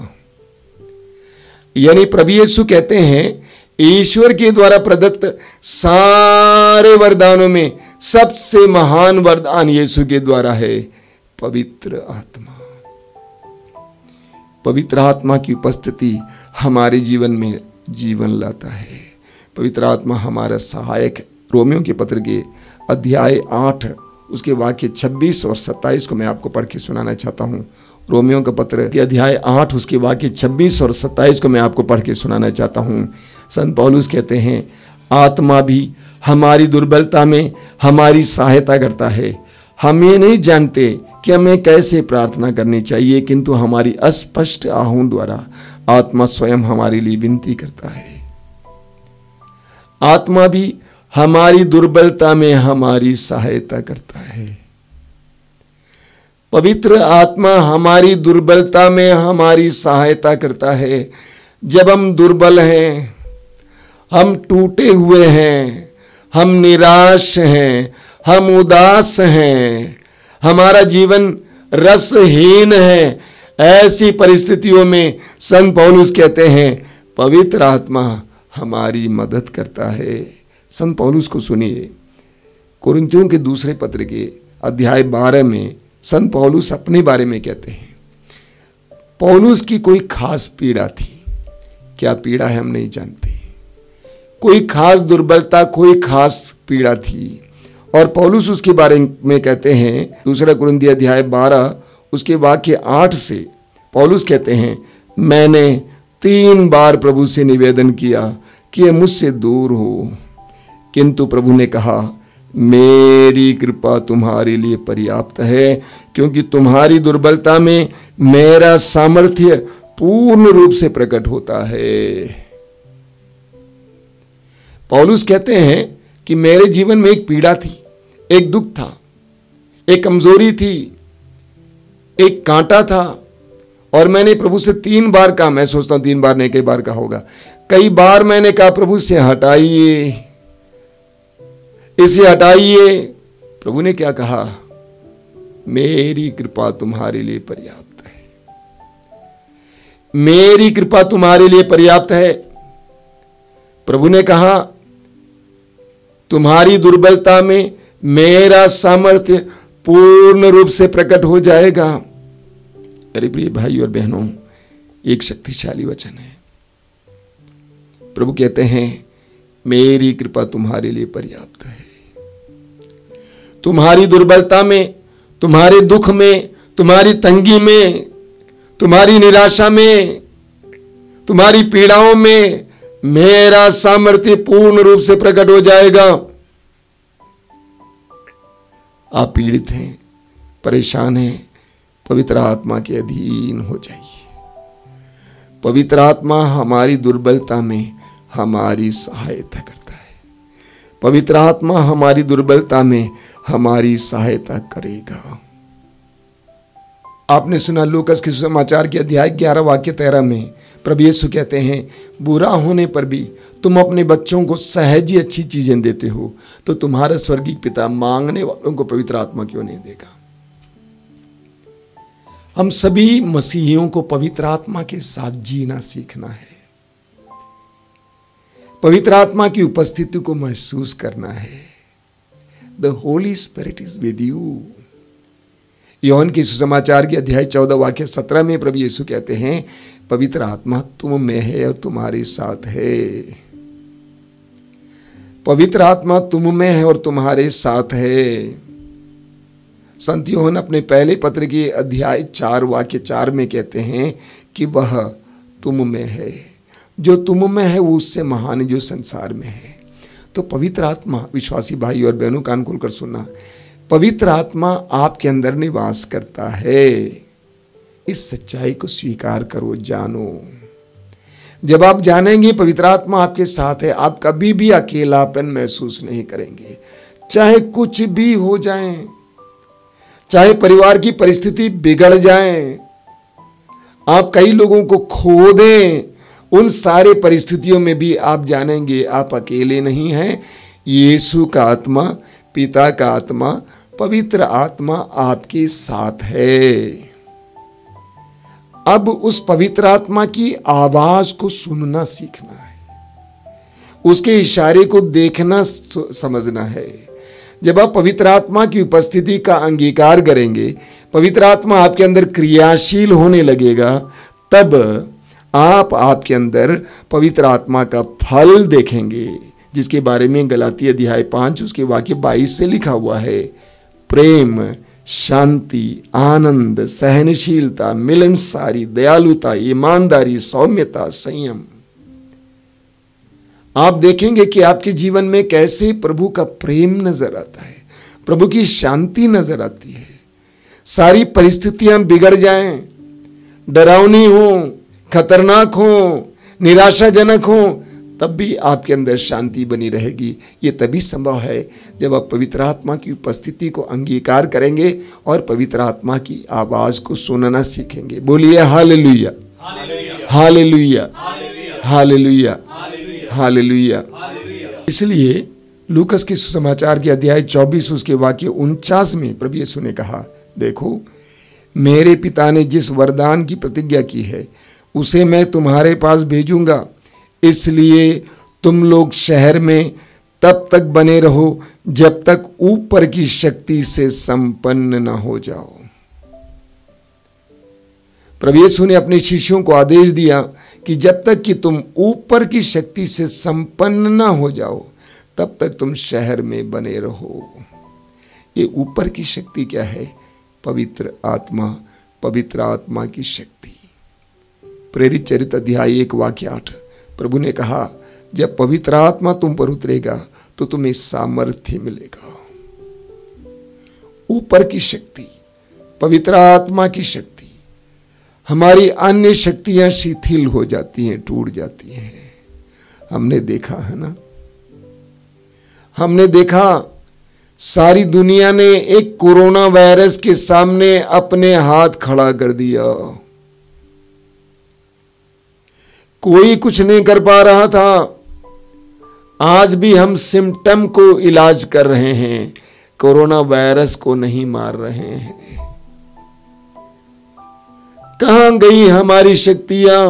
यानी प्रभु यीशु कहते हैं ईश्वर के द्वारा प्रदत्त सारे वरदानों में सबसे महान वरदान यीशु के द्वारा है, पवित्र आत्मा। पवित्र आत्मा की उपस्थिति हमारे जीवन में जीवन लाता है। पवित्र आत्मा हमारा सहायक है। रोमियो के पत्र के अध्याय 8 उसके वाक्य 26 और 27 को मैं आपको पढ़ के सुनाना चाहता हूँ। रोमियो का पत्र के अध्याय 8 उसके वाक्य 26 और 27 को मैं आपको पढ़ के सुनाना चाहता हूँ। संत पौलुस कहते हैं, आत्मा भी हमारी दुर्बलता में हमारी सहायता करता है। हम ये नहीं जानते कि हमें कैसे प्रार्थना करनी चाहिए, किंतु हमारी अस्पष्ट आहों द्वारा आत्मा स्वयं हमारे लिए विनती करता है। आत्मा भी हमारी दुर्बलता में हमारी सहायता करता है। पवित्र आत्मा हमारी दुर्बलता में हमारी सहायता करता है। जब हम दुर्बल हैं, हम टूटे हुए हैं, हम निराश हैं, हम उदास हैं, हमारा जीवन रसहीन है, ऐसी परिस्थितियों में संत पौलुस कहते हैं पवित्र आत्मा हमारी मदद करता है। संत पौलुस को सुनिए, कुरिन्थियों के दूसरे पत्र के अध्याय 12 में संत पौलुस अपने बारे में कहते हैं। पौलुस की कोई खास पीड़ा थी, क्या पीड़ा है हम नहीं जानते, कोई खास दुर्बलता, कोई खास पीड़ा थी, और पौलुस उसके बारे में कहते हैं दूसरा कुरिन्थियों अध्याय 12 उसके वाक्य 8 से पौलुस कहते हैं, मैंने 3 बार प्रभु से निवेदन किया कि ये मुझसे दूर हो, किंतु प्रभु ने कहा मेरी कृपा तुम्हारे लिए पर्याप्त है, क्योंकि तुम्हारी दुर्बलता में मेरा सामर्थ्य पूर्ण रूप से प्रकट होता है। पौलुस कहते हैं कि मेरे जीवन में एक पीड़ा थी, एक दुख था, एक कमजोरी थी, एक कांटा था, और मैंने प्रभु से 3 बार कहा, मैं सोचता हूं 3 बार नहीं कई बार कहा होगा, कई बार मैंने कहा प्रभु से हटाइए, इसे हटाइए। प्रभु ने क्या कहा, मेरी कृपा तुम्हारे लिए पर्याप्त है, मेरी कृपा तुम्हारे लिए पर्याप्त है। प्रभु ने कहा तुम्हारी दुर्बलता में मेरा सामर्थ्य पूर्ण रूप से प्रकट हो जाएगा। मेरे प्रिय भाई और बहनों, एक शक्तिशाली वचन है। प्रभु कहते हैं मेरी कृपा तुम्हारे लिए पर्याप्त है। तुम्हारी दुर्बलता में, तुम्हारे दुख में, तुम्हारी तंगी में, तुम्हारी निराशा में, तुम्हारी पीड़ाओं में मेरा सामर्थ्य पूर्ण रूप से प्रकट हो जाएगा। आप पीड़ित हैं, परेशान हैं, पवित्र आत्मा के अधीन हो जाइए। पवित्र आत्मा हमारी दुर्बलता में हमारी सहायता करता है। पवित्र आत्मा हमारी दुर्बलता में हमारी सहायता करेगा। आपने सुना लूकास के सुसमाचार के अध्याय 11 वाक्य 13 में प्रभु यीशु कहते हैं बुरा होने पर भी तुम अपने बच्चों को सहज ही अच्छी चीजें देते हो, तो तुम्हारा स्वर्गीय पिता मांगने वालों को पवित्र आत्मा क्यों नहीं देगा। हम सभी मसीहियों को पवित्र आत्मा के साथ जीना सीखना है, पवित्र आत्मा की उपस्थिति को महसूस करना है। The Holy Spirit is with you. Yuhanna के सुसमाचार के अध्याय 14 वाक्य 17 में प्रभु यीशु कहते हैं पवित्र आत्मा तुम में है और तुम्हारे साथ है। पवित्र आत्मा तुम में है और तुम्हारे साथ है। संत यूहन्ना अपने पहले पत्र के अध्याय 4 वाक्य 4 में कहते हैं कि वह तुम में है, जो तुम में है वो उससे महान जो संसार में है। तो पवित्र आत्मा, विश्वासी भाई और बहनों कान खोलकर सुनना, पवित्र आत्मा आपके अंदर निवास करता है। इस सच्चाई को स्वीकार करो, जानो। जब आप जानेंगे पवित्र आत्मा आपके साथ है, आप कभी भी अकेलापन महसूस नहीं करेंगे। चाहे कुछ भी हो जाए, चाहे परिवार की परिस्थिति बिगड़ जाए, आप कई लोगों को खो दें, उन सारे परिस्थितियों में भी आप जानेंगे आप अकेले नहीं हैं। यीशु का आत्मा, पिता का आत्मा, पवित्र आत्मा आपके साथ है। अब उस पवित्र आत्मा की आवाज को सुनना सीखना है, उसके इशारे को देखना समझना है। जब आप पवित्र आत्मा की उपस्थिति का अंगीकार करेंगे, पवित्र आत्मा आपके अंदर क्रियाशील होने लगेगा, तब आप आपके अंदर पवित्र आत्मा का फल देखेंगे, जिसके बारे में गलाती अध्याय 5 उसके वाक्य 22 से लिखा हुआ है। प्रेम, शांति, आनंद, सहनशीलता, मिलनसारी, दयालुता, ईमानदारी, सौम्यता, संयम। आप देखेंगे कि आपके जीवन में कैसे प्रभु का प्रेम नजर आता है, प्रभु की शांति नजर आती है। सारी परिस्थितियां बिगड़ जाएं, डरावनी हो, खतरनाक हो, निराशाजनक हो, तब भी आपके अंदर शांति बनी रहेगी। ये तभी संभव है जब आप पवित्र आत्मा की उपस्थिति को अंगीकार करेंगे और पवित्र आत्मा की आवाज को सुनना सीखेंगे। बोलिए हालेलुया, हालेलुया, हालेलुया, हालेलुया। इसलिए लूकस के सुसमाचार के अध्याय 24 उसके वाक्य 49 में प्रभु यीशु ने कहा, देखो मेरे पिता ने जिस वरदान की प्रतिज्ञा की है उसे मैं तुम्हारे पास भेजूंगा, इसलिए तुम लोग शहर में तब तक बने रहो जब तक ऊपर की शक्ति से संपन्न न हो जाओ। प्रभु यीशु ने अपने शिष्यों को आदेश दिया कि जब तक कि तुम ऊपर की शक्ति से संपन्न न हो जाओ तब तक तुम शहर में बने रहो। ये ऊपर की शक्ति क्या है? पवित्र आत्मा, पवित्र आत्मा की शक्ति। प्रेरित चरित्र अध्याय 1 वाक्य 8 प्रभु ने कहा, जब पवित्र आत्मा तुम पर उतरेगा तो तुम्हें सामर्थ्य मिलेगा। ऊपर की शक्ति, पवित्र आत्मा की शक्ति। हमारी अन्य शक्तियां शिथिल हो जाती हैं, टूट जाती हैं। हमने देखा है ना, हमने देखा सारी दुनिया ने एक कोरोना वायरस के सामने अपने हाथ खड़ा कर दिया। कोई कुछ नहीं कर पा रहा था। आज भी हम सिम्टम को इलाज कर रहे हैं, कोरोना वायरस को नहीं मार रहे हैं। कहां गई हमारी शक्तियां?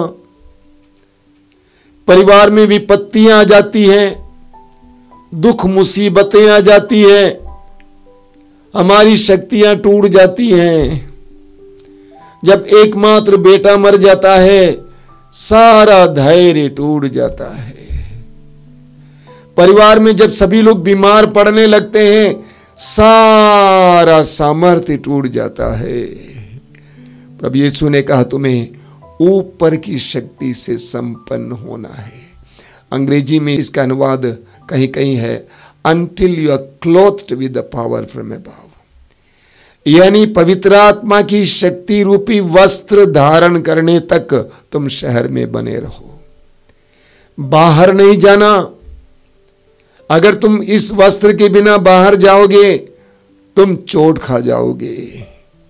परिवार में विपत्तियां आ जाती हैं, दुख मुसीबतें आ जाती हैं, हमारी शक्तियां टूट जाती हैं। जब एकमात्र बेटा मर जाता है सारा धैर्य टूट जाता है। परिवार में जब सभी लोग बीमार पड़ने लगते हैं सारा सामर्थ्य टूट जाता है। प्रभु यीशु ने कहा तुम्हें ऊपर की शक्ति से संपन्न होना है। अंग्रेजी में इसका अनुवाद कहीं कहीं है until you are clothed with the power from above, यानी पवित्र आत्मा की शक्ति रूपी वस्त्र धारण करने तक तुम शहर में बने रहो, बाहर नहीं जाना। अगर तुम इस वस्त्र के बिना बाहर जाओगे तुम चोट खा जाओगे।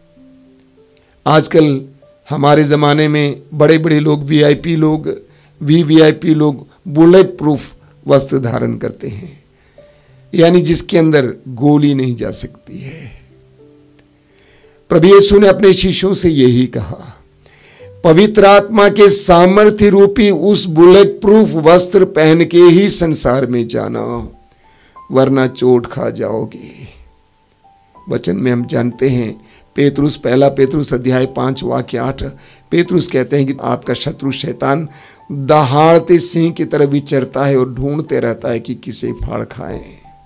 आजकल हमारे जमाने में बड़े बड़े लोग, वीआईपी लोग, वीवीआईपी लोग बुलेट प्रूफ वस्त्र धारण करते हैं, यानी जिसके अंदर गोली नहीं जा सकती है। प्रभु यीशु ने अपने शिष्यों से यही कहा, पवित्र आत्मा के सामर्थ्य रूपी उस बुलेट प्रूफ वस्त्र पहन के ही संसार में जाना, वरना चोट खा जाओगे। वचन में हम जानते हैं, पेतरुस, पहला पेतरुस अध्याय 5 वाक्य 8, पेतरुस कहते हैं कि आपका शत्रु शैतान दहाड़ते सिंह की तरह विचरता है और ढूंढते रहता है कि किसे फाड़ खाए।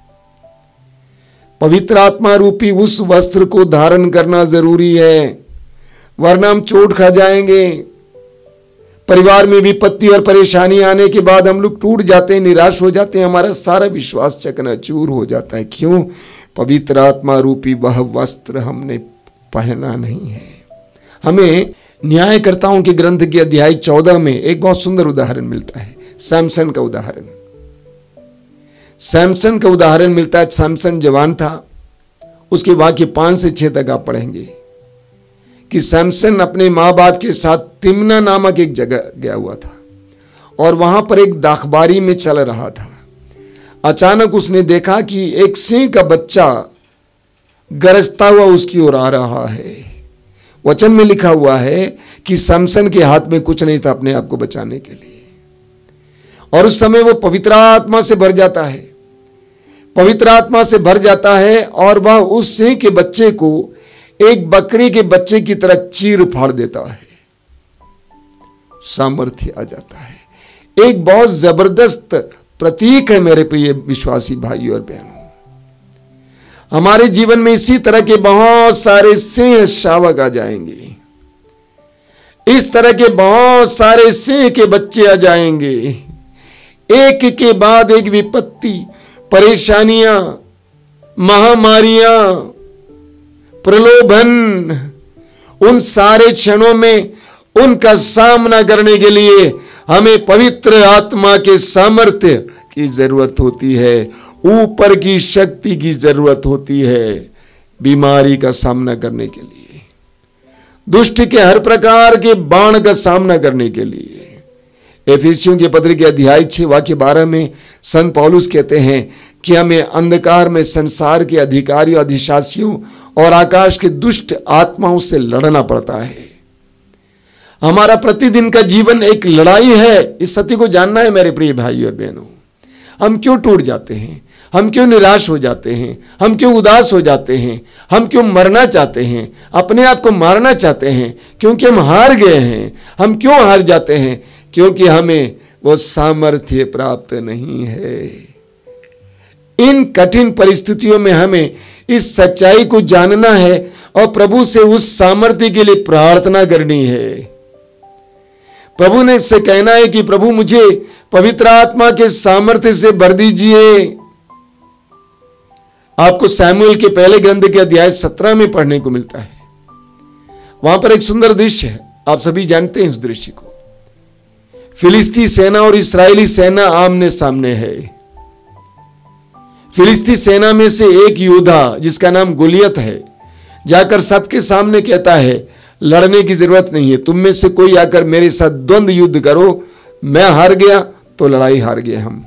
पवित्र आत्मा रूपी उस वस्त्र को धारण करना जरूरी है, वरना हम चोट खा जाएंगे। परिवार में विपत्ति और परेशानी आने के बाद हम लोग टूट जाते हैं, निराश हो जाते हैं, हमारा सारा विश्वास चकनाचूर हो जाता है। क्यों? पवित्र आत्मा रूपी वह वस्त्र हमने पहना नहीं है। हमें न्यायकर्ताओं के ग्रंथ के अध्याय 14 में एक बहुत सुंदर उदाहरण मिलता है, सैमसन का उदाहरण। सैमसन का उदाहरण मिलता है। सैमसन जवान था, उसके वाक्य 5 से 6 तक आप पढ़ेंगे कि सैमसन अपने माँ बाप के साथ तिम्ना नामक एक जगह गया हुआ था और वहां पर एक दाखबारी में चल रहा था। अचानक उसने देखा कि एक सिंह का बच्चा गरजता हुआ उसकी ओर आ रहा है। वचन में लिखा हुआ है कि सैमसन के हाथ में कुछ नहीं था अपने आप को बचाने के लिए, और उस समय वो पवित्र आत्मा से भर जाता है, पवित्र आत्मा से भर जाता है और वह उस सिंह के बच्चे को एक बकरी के बच्चे की तरह चीर फाड़ देता है। सामर्थ्य आ जाता है। एक बहुत जबरदस्त प्रतीक है मेरे प्रिय विश्वासी भाइयों और बहनों। हमारे जीवन में इसी तरह के बहुत सारे सिंह शावक आ जाएंगे, इस तरह के बहुत सारे सिंह के बच्चे आ जाएंगे। एक के बाद एक विपत्ति, परेशानियां, महामारियां, प्रलोभन, उन सारे क्षणों में उनका सामना करने के लिए हमें पवित्र आत्मा के सामर्थ्य की जरूरत होती है, ऊपर की शक्ति की जरूरत होती है बीमारी का सामना करने के लिए, दुष्ट के हर प्रकार के बाण का सामना करने के लिए। एफिसियों के पत्र के अध्याय 6 वाक्य 12 में संत पौलुस कहते हैं कि हमें अंधकार में संसार के अधिकारियों, अधिशासियों और आकाश के दुष्ट आत्माओं से लड़ना पड़ता है। हमारा प्रतिदिन का जीवन एक लड़ाई है। इस सत्य को जानना है मेरे प्रिय भाइयों और बहनों। हम क्यों टूट जाते हैं, हम क्यों निराश हो जाते हैं, हम क्यों उदास हो जाते हैं, हम क्यों मरना चाहते हैं, अपने आप को मारना चाहते हैं, क्योंकि हम हार गए हैं। हम क्यों हार जाते हैं? क्योंकि हमें वो सामर्थ्य प्राप्त नहीं है। इन कठिन परिस्थितियों में हमें इस सच्चाई को जानना है और प्रभु से उस सामर्थ्य के लिए प्रार्थना करनी है। प्रभु ने इससे कहना है कि प्रभु मुझे पवित्र आत्मा के सामर्थ्य से भर दीजिए। आपको सैमुएल के पहले ग्रंथ के अध्याय 17 में पढ़ने को मिलता है। वहां पर एक सुंदर दृश्य है, आप सभी जानते हैं उस दृश्य को। फिलिस्ती सेना और इस्राएली सेना आमने सामने है। फिलिस्ती सेना में से एक योद्धा जिसका नाम गोलियत है जाकर सबके सामने कहता है लड़ने की जरूरत नहीं है, तुम में से कोई आकर मेरे साथ द्वंद्व युद्ध करो, मैं हार गया तो लड़ाई हार गए हम।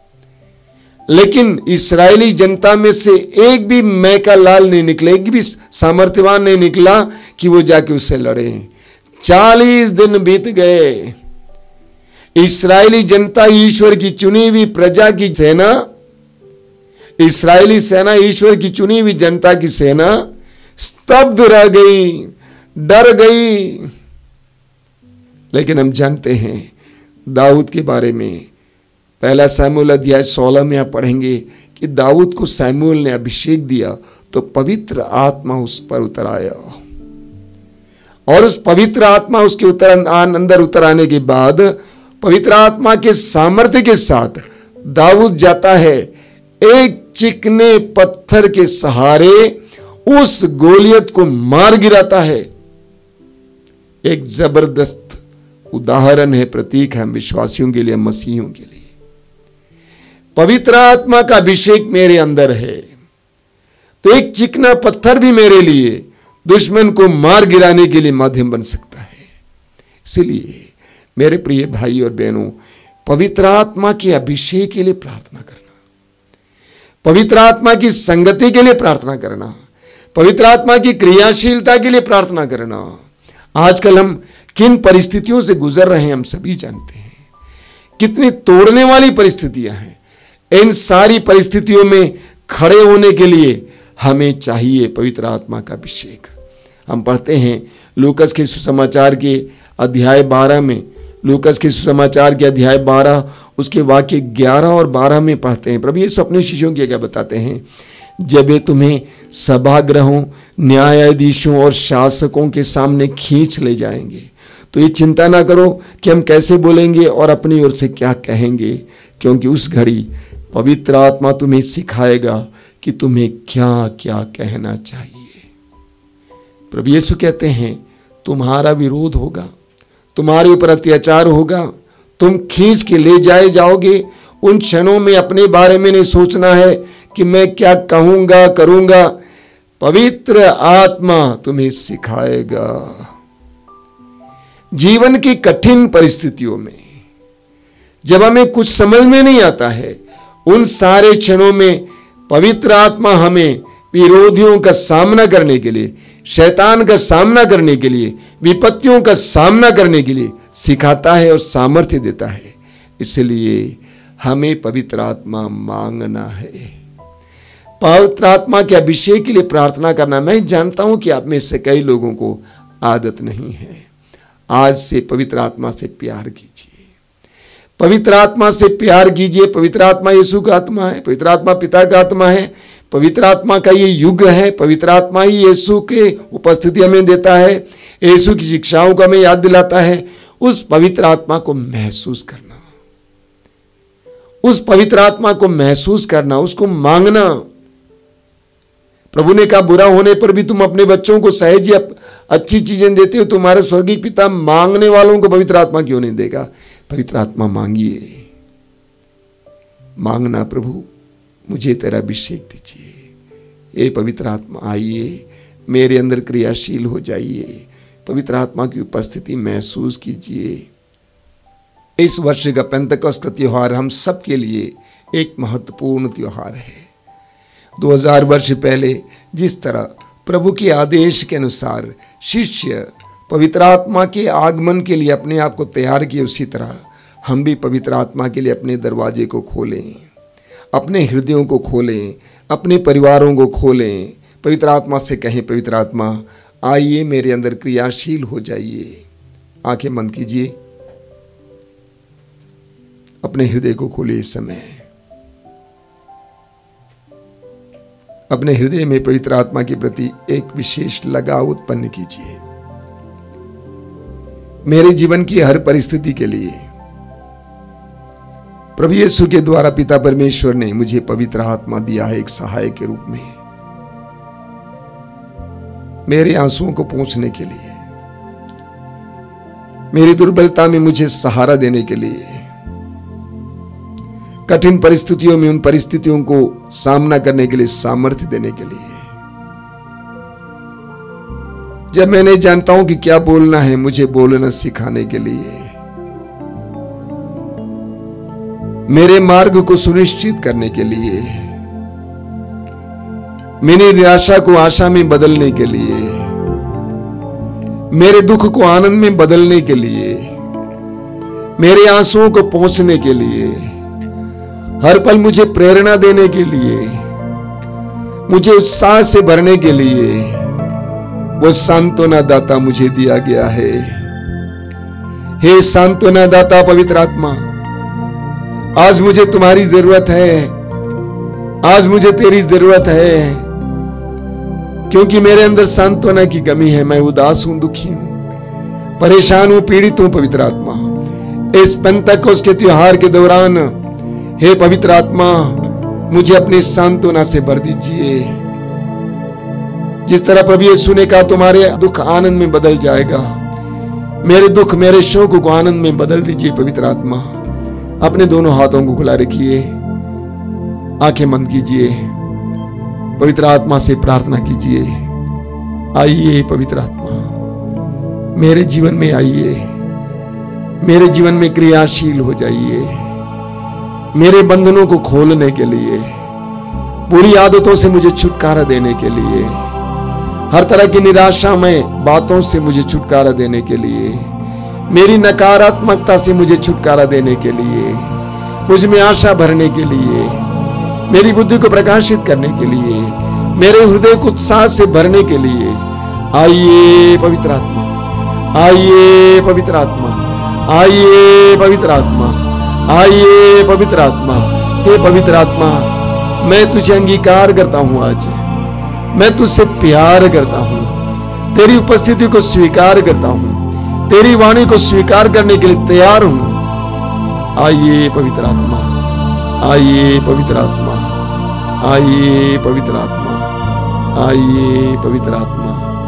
लेकिन इस्राएली जनता में से एक भी मैका लाल नहीं निकला, एक भी सामर्थ्यवान नहीं निकला कि वो जाके उससे लड़े। 40 दिन बीत गए। इस्राएली जनता ईश्वर की चुनी हुई प्रजा की सेना, इस्राएली सेना ईश्वर की चुनी हुई जनता की सेना स्तब्ध रह गई, डर गई। लेकिन हम जानते हैं दाऊद के बारे में, पहला सैमुएल अध्याय 16 में आप पढ़ेंगे कि दाऊद को सैमुएल ने अभिषेक दिया तो पवित्र आत्मा उस पर उतर आया, और उस पवित्र आत्मा उसके अंदर उतर आने के बाद पवित्र आत्मा के सामर्थ्य के साथ दाऊद जाता है, एक चिकने पत्थर के सहारे उस गोलियत को मार गिराता है। एक जबरदस्त उदाहरण है, प्रतीक है हम विश्वासियों के लिए, मसीहियों के लिए। पवित्र आत्मा का अभिषेक मेरे अंदर है तो एक चिकना पत्थर भी मेरे लिए दुश्मन को मार गिराने के लिए माध्यम बन सकता है। इसलिए मेरे प्रिय भाई और बहनों, पवित्र आत्मा के अभिषेक के लिए प्रार्थना करना, पवित्र आत्मा की संगति के लिए प्रार्थना करना, पवित्र आत्मा की क्रियाशीलता के लिए प्रार्थना करना। आजकल हम किन परिस्थितियों से गुजर रहे हैं हम सभी जानते हैं, कितनी तोड़ने वाली परिस्थितियां हैं। इन सारी परिस्थितियों में खड़े होने के लिए हमें चाहिए पवित्र आत्मा का अभिषेक। हम पढ़ते हैं लूकस के सुसमाचार के अध्याय 12 में, लूकस के सुसमाचार के अध्याय 12 उसके वाक्य 11 और 12 में पढ़ते हैं। प्रभु यीशु अपने शिष्यों के क्या बताते हैं, जब ये तुम्हें सभागृहों, न्यायाधीशों और शासकों के सामने खींच ले जाएंगे तो ये चिंता ना करो कि हम कैसे बोलेंगे और अपनी ओर से क्या कहेंगे, क्योंकि उस घड़ी पवित्र आत्मा तुम्हें सिखाएगा कि तुम्हें क्या क्या कहना चाहिए। प्रभु यीशु कहते हैं तुम्हारा विरोध होगा, तुम्हारे ऊपर अत्याचार होगा, तुम खींच के ले जाए जाओगे। उन क्षणों में अपने बारे में नहीं सोचना है कि मैं क्या कहूंगा करूंगा, पवित्र आत्मा तुम्हें सिखाएगा। जीवन की कठिन परिस्थितियों में जब हमें कुछ समझ में नहीं आता है, उन सारे क्षणों में पवित्र आत्मा हमें विरोधियों का सामना करने के लिए, शैतान का सामना करने के लिए, विपत्तियों का सामना करने के लिए सिखाता है और सामर्थ्य देता है। इसलिए हमें पवित्र आत्मा मांगना है, पवित्र आत्मा के अभिषेक के लिए प्रार्थना करना। मैं जानता हूं कि आप में से कई लोगों को आदत नहीं है। आज से पवित्र आत्मा से प्यार कीजिए, पवित्र आत्मा से प्यार कीजिए। पवित्र आत्मा यीशु का आत्मा है, पवित्र आत्मा पिता का आत्मा है, पवित्र आत्मा का ये युग है। पवित्र आत्मा ही यीशु के उपस्थिति हमें देता है, यीशु की शिक्षाओं को हमें याद दिलाता है। उस पवित्र आत्मा को महसूस करना, उस पवित्र आत्मा को महसूस करना, उसको मांगना। प्रभु ने कहा बुरा होने पर भी तुम अपने बच्चों को सहज या अच्छी चीजें देते हो, तुम्हारे स्वर्गीय पिता मांगने वालों को पवित्र आत्मा क्यों नहीं देगा? पवित्र आत्मा मांगिए, मांगना प्रभु मुझे तेरा अभिषेक दीजिए। ये पवित्र आत्मा आइए, मेरे अंदर क्रियाशील हो जाइए, पवित्र आत्मा की उपस्थिति महसूस कीजिए। इस वर्ष का पेंतकोस्त का त्योहार हम सबके लिए एक महत्वपूर्ण त्योहार है। 2000 वर्ष पहले जिस तरह प्रभु के आदेश के अनुसार शिष्य पवित्र आत्मा के आगमन के लिए अपने आप को तैयार किए, उसी तरह हम भी पवित्र आत्मा के लिए अपने दरवाजे को खोलें, अपने हृदयों को खोलें, अपने परिवारों को खोलें। पवित्र आत्मा से कहें, पवित्र आत्मा आइए मेरे अंदर क्रियाशील हो जाइए। आंखें बंद कीजिए, अपने हृदय को खोलिए। इस समय अपने हृदय में पवित्र आत्मा के प्रति एक विशेष लगाव उत्पन्न कीजिए। मेरे जीवन की हर परिस्थिति के लिए प्रभु यीशु के द्वारा पिता परमेश्वर ने मुझे पवित्र आत्मा दिया है एक सहायक के रूप में, मेरे आंसुओं को पोंछने के लिए, मेरी दुर्बलता में मुझे सहारा देने के लिए, कठिन परिस्थितियों में उन परिस्थितियों को सामना करने के लिए सामर्थ्य देने के लिए। जब मैं नहीं जानता हूं कि क्या बोलना है, मुझे बोलना सिखाने के लिए, मेरे मार्ग को सुनिश्चित करने के लिए, मेरी निराशा को आशा में बदलने के लिए, मेरे दुख को आनंद में बदलने के लिए, मेरे आंसुओं को पोंछने के लिए, हर पल मुझे प्रेरणा देने के लिए, मुझे उत्साह से भरने के लिए वो सांत्वना दाता मुझे दिया गया है। हे सांत्वना दाता पवित्र आत्मा, आज मुझे तुम्हारी जरूरत है, आज मुझे तेरी जरूरत है, क्योंकि मेरे अंदर सांत्वना की कमी है। मैं उदास हूं, दुखी हूं, परेशान हूं, पीड़ित हूं। पवित्र आत्मा इस पेंतकोस्त के त्योहार के दौरान हे पवित्र आत्मा मुझे अपनी सांत्वना से भर दीजिए। जिस तरह प्रभु यीशु ने कहा तुम्हारे दुख आनंद में बदल जाएगा, मेरे दुख मेरे शोक को आनंद में बदल दीजिए। पवित्र आत्मा अपने दोनों हाथों को खुला रखिए, आंखें बंद कीजिए, पवित्र आत्मा से प्रार्थना कीजिए। आइए पवित्र आत्मा मेरे जीवन में आइए, मेरे जीवन में क्रियाशील हो जाइए, मेरे बंधनों को खोलने के लिए, बुरी आदतों से मुझे छुटकारा देने के लिए, हर तरह की निराशामय बातों से मुझे छुटकारा देने के लिए, मेरी नकारात्मकता से मुझे छुटकारा देने के लिए, मुझ में आशा भरने के लिए, मेरी बुद्धि को प्रकाशित करने के लिए, मेरे हृदय को उत्साह से भरने के लिए। आइए पवित्र आत्मा, आइए पवित्र आत्मा, आइए पवित्र आत्मा, आइए पवित्र आत्मा। हे पवित्र आत्मा मैं तुझे अंगीकार करता हूं, आज मैं तुझसे प्यार करता हूं, तेरी उपस्थिति को स्वीकार करता हूं, तेरी वाणी को स्वीकार करने के लिए तैयार हूं। आइए पवित्र आत्मा, आइए पवित्र आत्मा, आइए पवित्र आत्मा, आइए पवित्र आत्मा।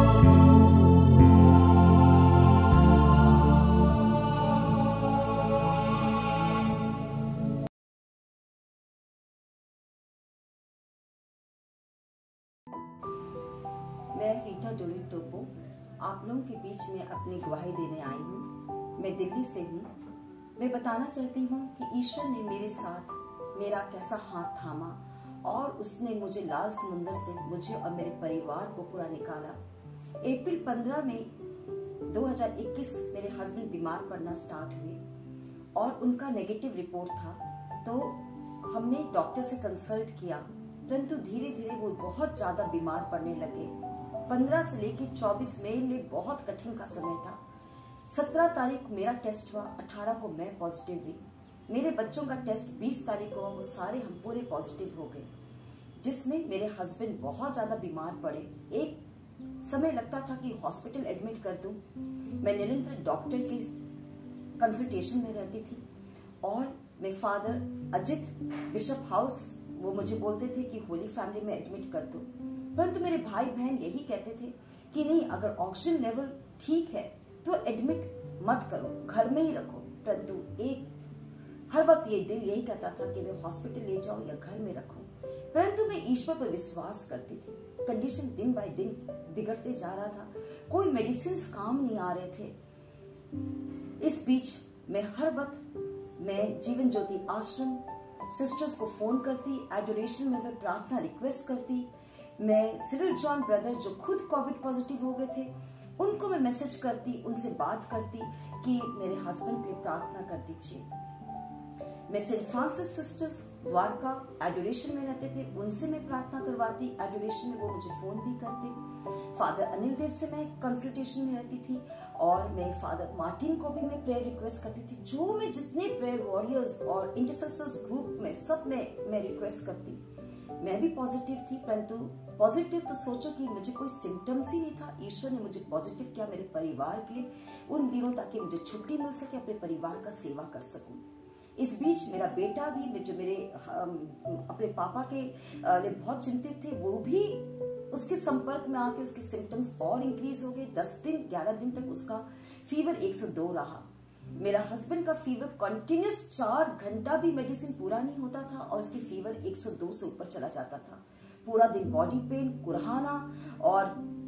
मैं रीटा डोली टोपो आप लोगों के बीच में अपनी गवाही देने आई हूँ। मैं दिल्ली से हूँ। मैं बताना चाहती हूँ कि ईश्वर ने मेरे साथ मेरा कैसा हाथ थामा और उसने मुझे लाल समुंदर से मुझे और मेरे परिवार को पूरा निकाला। अप्रैल 15 में 2021 मेरे हस्बैंड बीमार पड़ना स्टार्ट हुए और उनका नेगेटिव रिपोर्ट था, तो हमने डॉक्टर से कंसल्ट किया, परंतु धीरे धीरे वो बहुत ज्यादा बीमार पड़ने लगे। 15 से लेकर 24 मेरे लिए बहुत कठिन का समय था। 17 तारीख मेरा टेस्ट हुआ, 18 को मैं पॉजिटिव हुई। मेरे बच्चों का टेस्ट 20 तारीख को हुआ, वो सारे हम पूरे पॉजिटिव हो गए, जिसमें मेरे हस्बैंड बहुत ज्यादा बीमार पड़े। एक समय लगता था कि हॉस्पिटल एडमिट कर दूं। मैं निरंतर डॉक्टर की कंसल्टेशन में रहती थी और मेरे फादर अजित बिशप हाउस वो मुझे बोलते थे कि होली फैमिली में एडमिट कर दो। परंतु मेरे भाई बहन यही कहते थे कि नहीं, अगर ऑक्सीजन लेवल ठीक है तो एडमिट मत करो, घर में ही रखो। परंतु हर वक्त ये दिल यही कहता था कि मैं हॉस्पिटल ले जाऊं या घर में रखूं। परंतु मैं ईश्वर पर विश्वास करती थी। कंडीशन दिन बाय दिन बिगड़ते जा रहा था, कोई मेडिसिन काम नहीं आ रहे थे। इस बीच मैं हर वक्त जीवन ज्योति आश्रम सिस्टर्स को फोन करती, एडोरेशन में मैं प्रार्थना रिक्वेस्ट करती। मैं सिरिल जॉन ब्रदर जो खुद कोविड पॉजिटिव हो गए थे उनको मैं मैसेज करती, उनसे बात करती कि मेरे हस्बैंड के लिए प्रार्थना कर दीजिए। मैं Saint Francis sisters Dwarka adoration में रहते थे, उनसे मैं प्रार्थना करवाती। एडोरेशन में वो मुझे फोन भी करते। फादर अनिल देव से मैं कंसल्टेशन में रहती थी और मैं फादर मार्टिन को भी मैं प्रेयर रिक्वेस्ट करती थी। जो मैं जितने प्रेयर वॉरियर्स और इंटरसेसर्स ग्रुप में सब में मैं रिक्वेस्ट करती। मैं भी पॉजिटिव थी, परंतु पॉजिटिव तो सोचो कि मुझे कोई सिम्टम्स ही नहीं था। ईश्वर ने मुझे पॉजिटिव किया मेरे परिवार के लिए उन दिनों, ताकि मुझे छुट्टी मिल सके, अपने परिवार का सेवा कर सकूं। इस बीच मेरा बेटा भी, जो मेरे अपने पापा के लिए बहुत चिंतित थे, वो भी उसके संपर्क में आके उसके सिम्टम्स और इंक्रीज हो गए। 10 दिन 11 दिन तक उसका फीवर 102 रहा। मेरा हस्बैंड का फीवर कंटिन्यूस 4 घंटा भी मेडिसिन पूरा नहीं होता था और उसकी फीवर 102 से ऊपर चला जाता था। पूरा दिन बॉडी पेन, कुरहाना और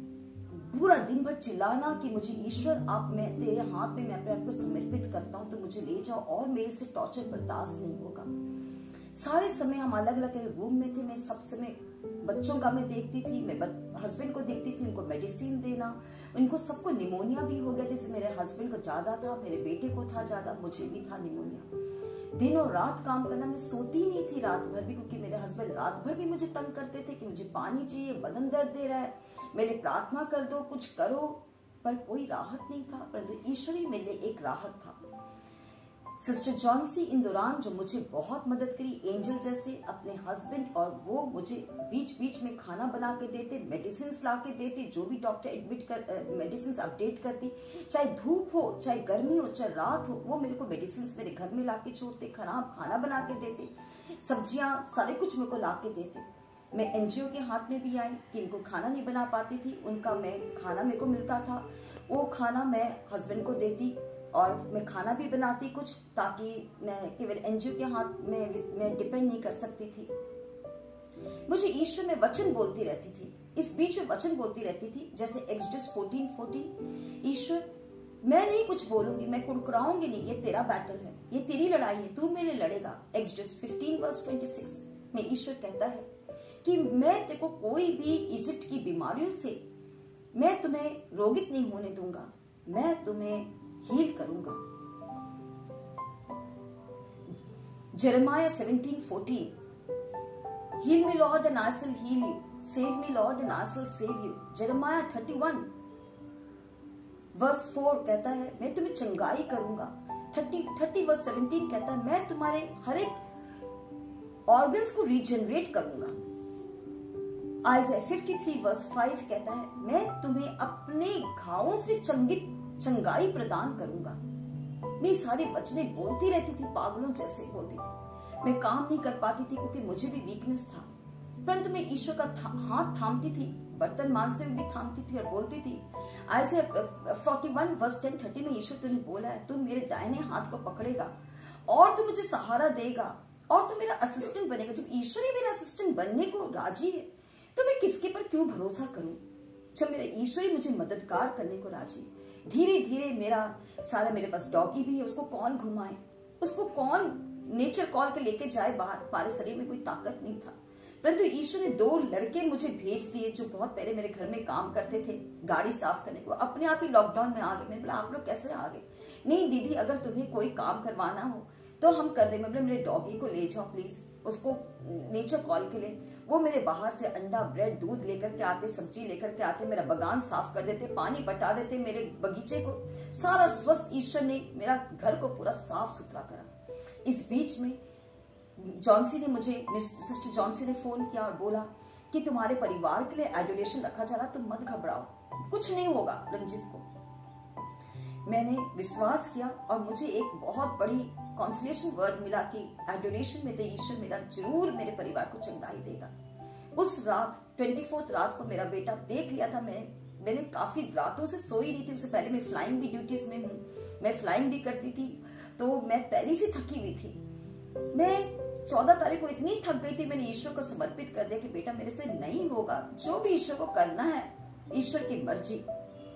पूरा दिन भर चिल्लाना कि मुझे ईश्वर आप, मैं तेरे हाथ में मैं अपने आप को समर्पित करता हूँ, तो मुझे ले जाओ और मेरे से टॉर्चर बर्दाश्त नहीं होगा। सारे समय हम अलग अलग रूम में थे। मैं सब समय बच्चों का मैं देखती थी, मैं हस्बैंड को देखती थी, उनको मेडिसिन देना। उनको सबको निमोनिया भी हो गया, जैसे मेरे हस्बैंड को ज्यादा था, मेरे बेटे को था ज्यादा, मुझे भी था निमोनिया। दिन और रात काम करना, मैं सोती नहीं थी रात भर भी, क्योंकि मेरे हस्बैंड रात भर भी मुझे तंग करते थे कि मुझे पानी चाहिए, बदन दर्द दे रहा है, मेरे प्रार्थना कर दो, कुछ करो। पर कोई राहत नहीं था, परंतु ईश्वर ही मेरे लिए एक राहत था। सिस्टर जॉन्सी इन दौरान जो मुझे बहुत मदद करी, एंजल जैसे अपने हस्बैंड, और वो मुझे बीच बीच में खाना बना के देते, मेडिसिन ला के देते, जो भी डॉक्टर एडमिट कर मेडिसिन अपडेट करती, चाहे धूप हो, चाहे गर्मी हो, चाहे रात हो, वो मेरे को मेडिसिन मेरे घर में ला के छोड़ते, खराब खाना बना के देते, सब्जियां सारे कुछ मेरे को ला के देते। मैं एनजीओ के हाथ में भी आई कि इनको खाना नहीं बना पाती थी, उनका मैं खाना मेरे को मिलता था, वो खाना मैं हस्बैंड को देती और मैं खाना भी बनाती कुछ, ताकि मैं केवल एनजीओ के हाथ में मैं डिपेंड नहीं कर सकती थी। मुझे ईश्वर में वचन बोलती रहती थी, इस बीच में वचन बोलती रहती थी, जैसे एक्सोडस 14:14, ईश्वर मैं नहीं कुछ बोलूंगी, मैं कुड़कुड़ाऊंगी नहीं, ये तेरा बैटल है, ये तेरी लड़ाई है, तू मेरे लड़ेगा। एक्सोडस 15:26 में ईश्वर कहता है कि मैं तेरे को कोई भी इजिप्ट की बीमारियों से मैं तुम्हें रोगित नहीं होने दूंगा, मैं तुम्हें हील करूंगा। Jeremiah 17:14, heal me Lord and I will heal you, save me Lord and I will save you. Jeremiah 31:4 कहता है मैं तुम्हें चंगाई करूंगा। 30:17 कहता है मैं तुम्हारे हर एक ऑर्गन्स को रीजनरेट करूंगा। आइज़ाया 53:5 कहता है मैं तुम्हें अपने घावों से चंगाई प्रदान करूंगा। मैं सारे वचनें बोलती रहती थी, पागलों जैसे बोलती थी। मैं काम नहीं कर पाती थी क्योंकि मुझे भी वीकनेस था, परंतु मैं ईश्वर का हाथ थामती थी, बर्तन मांजते हुए भी थामती थी और बोलती थी। आइज़ाया 41:10-30 में ईश्वर तुमने बोला है तू मेरे दाहिने हाथ को पकड़ेगा और तू मुझे सहारा देगा और तू मेरा असिस्टेंट बनेगा। जब ईश्वर ही मेरा असिस्टेंट बनने को राजी है तो मैं किसके पर क्यों भरोसा करूं, जब मेरा ईश्वर ही मुझे मददगार करने को राजी। धीरे धीरे मेरे पास डॉगी भी है, उसको कौन घुमाए, उसको कौन नेचर कॉल के लेके जाए बाहर, हमारे शरीर में कोई ताकत नहीं था। परंतु ईश्वर ने 2 लड़के मुझे भेज दिए जो बहुत पहले मेरे घर में काम करते थे गाड़ी साफ करने को, अपने आप ही लॉकडाउन में आ गए। मैंने बोला आप लोग कैसे आ गए? नहीं दीदी अगर तुम्हें कोई काम करवाना हो तो हम कर दे। मतलब मेरे डॉगी को ले जाओ प्लीज, उसको नेचर कॉल के लिए। वो मेरे बाहर से अंडा, ब्रेड, दूध लेकर के आते, सब्जी लेकर के आते, मेरा बगान साफ कर देते, पानी पटा देते, मेरे बगीचे को सारा स्वस्थ ईश्वर ने मेरा घर को पूरा साफ सुथरा करा। इस बीच में जॉन्सी ने सिस्टर जॉन्सी ने फोन किया और बोला कि तुम्हारे परिवार के लिए एडोरेशन रखा जा रहा, तुम मत घबराओ, कुछ नहीं होगा रंजित को। मैंने विश्वास किया और मुझे एक बहुत बड़ी कॉन्सोलेशन वर्ड मिला कि एडोरेशन में तो ईश्वर मेरा जरूर मेरे परिवार को चंगाई देगा। उस रात 24th रात को मेरा बेटा देख लिया था। मैंने काफी रातों से सोई नहीं थी। उससे पहले मैं फ्लाइंग भी ड्यूटीज में हूँ, मैं फ्लाइंग भी करती थी, तो मैं पहले से थकी हुई थी। मैं 14 तारीख को इतनी थक गई थी, मैंने ईश्वर को समर्पित कर दिया कि बेटा मेरे से नहीं होगा, जो भी ईश्वर को करना है ईश्वर की मर्जी।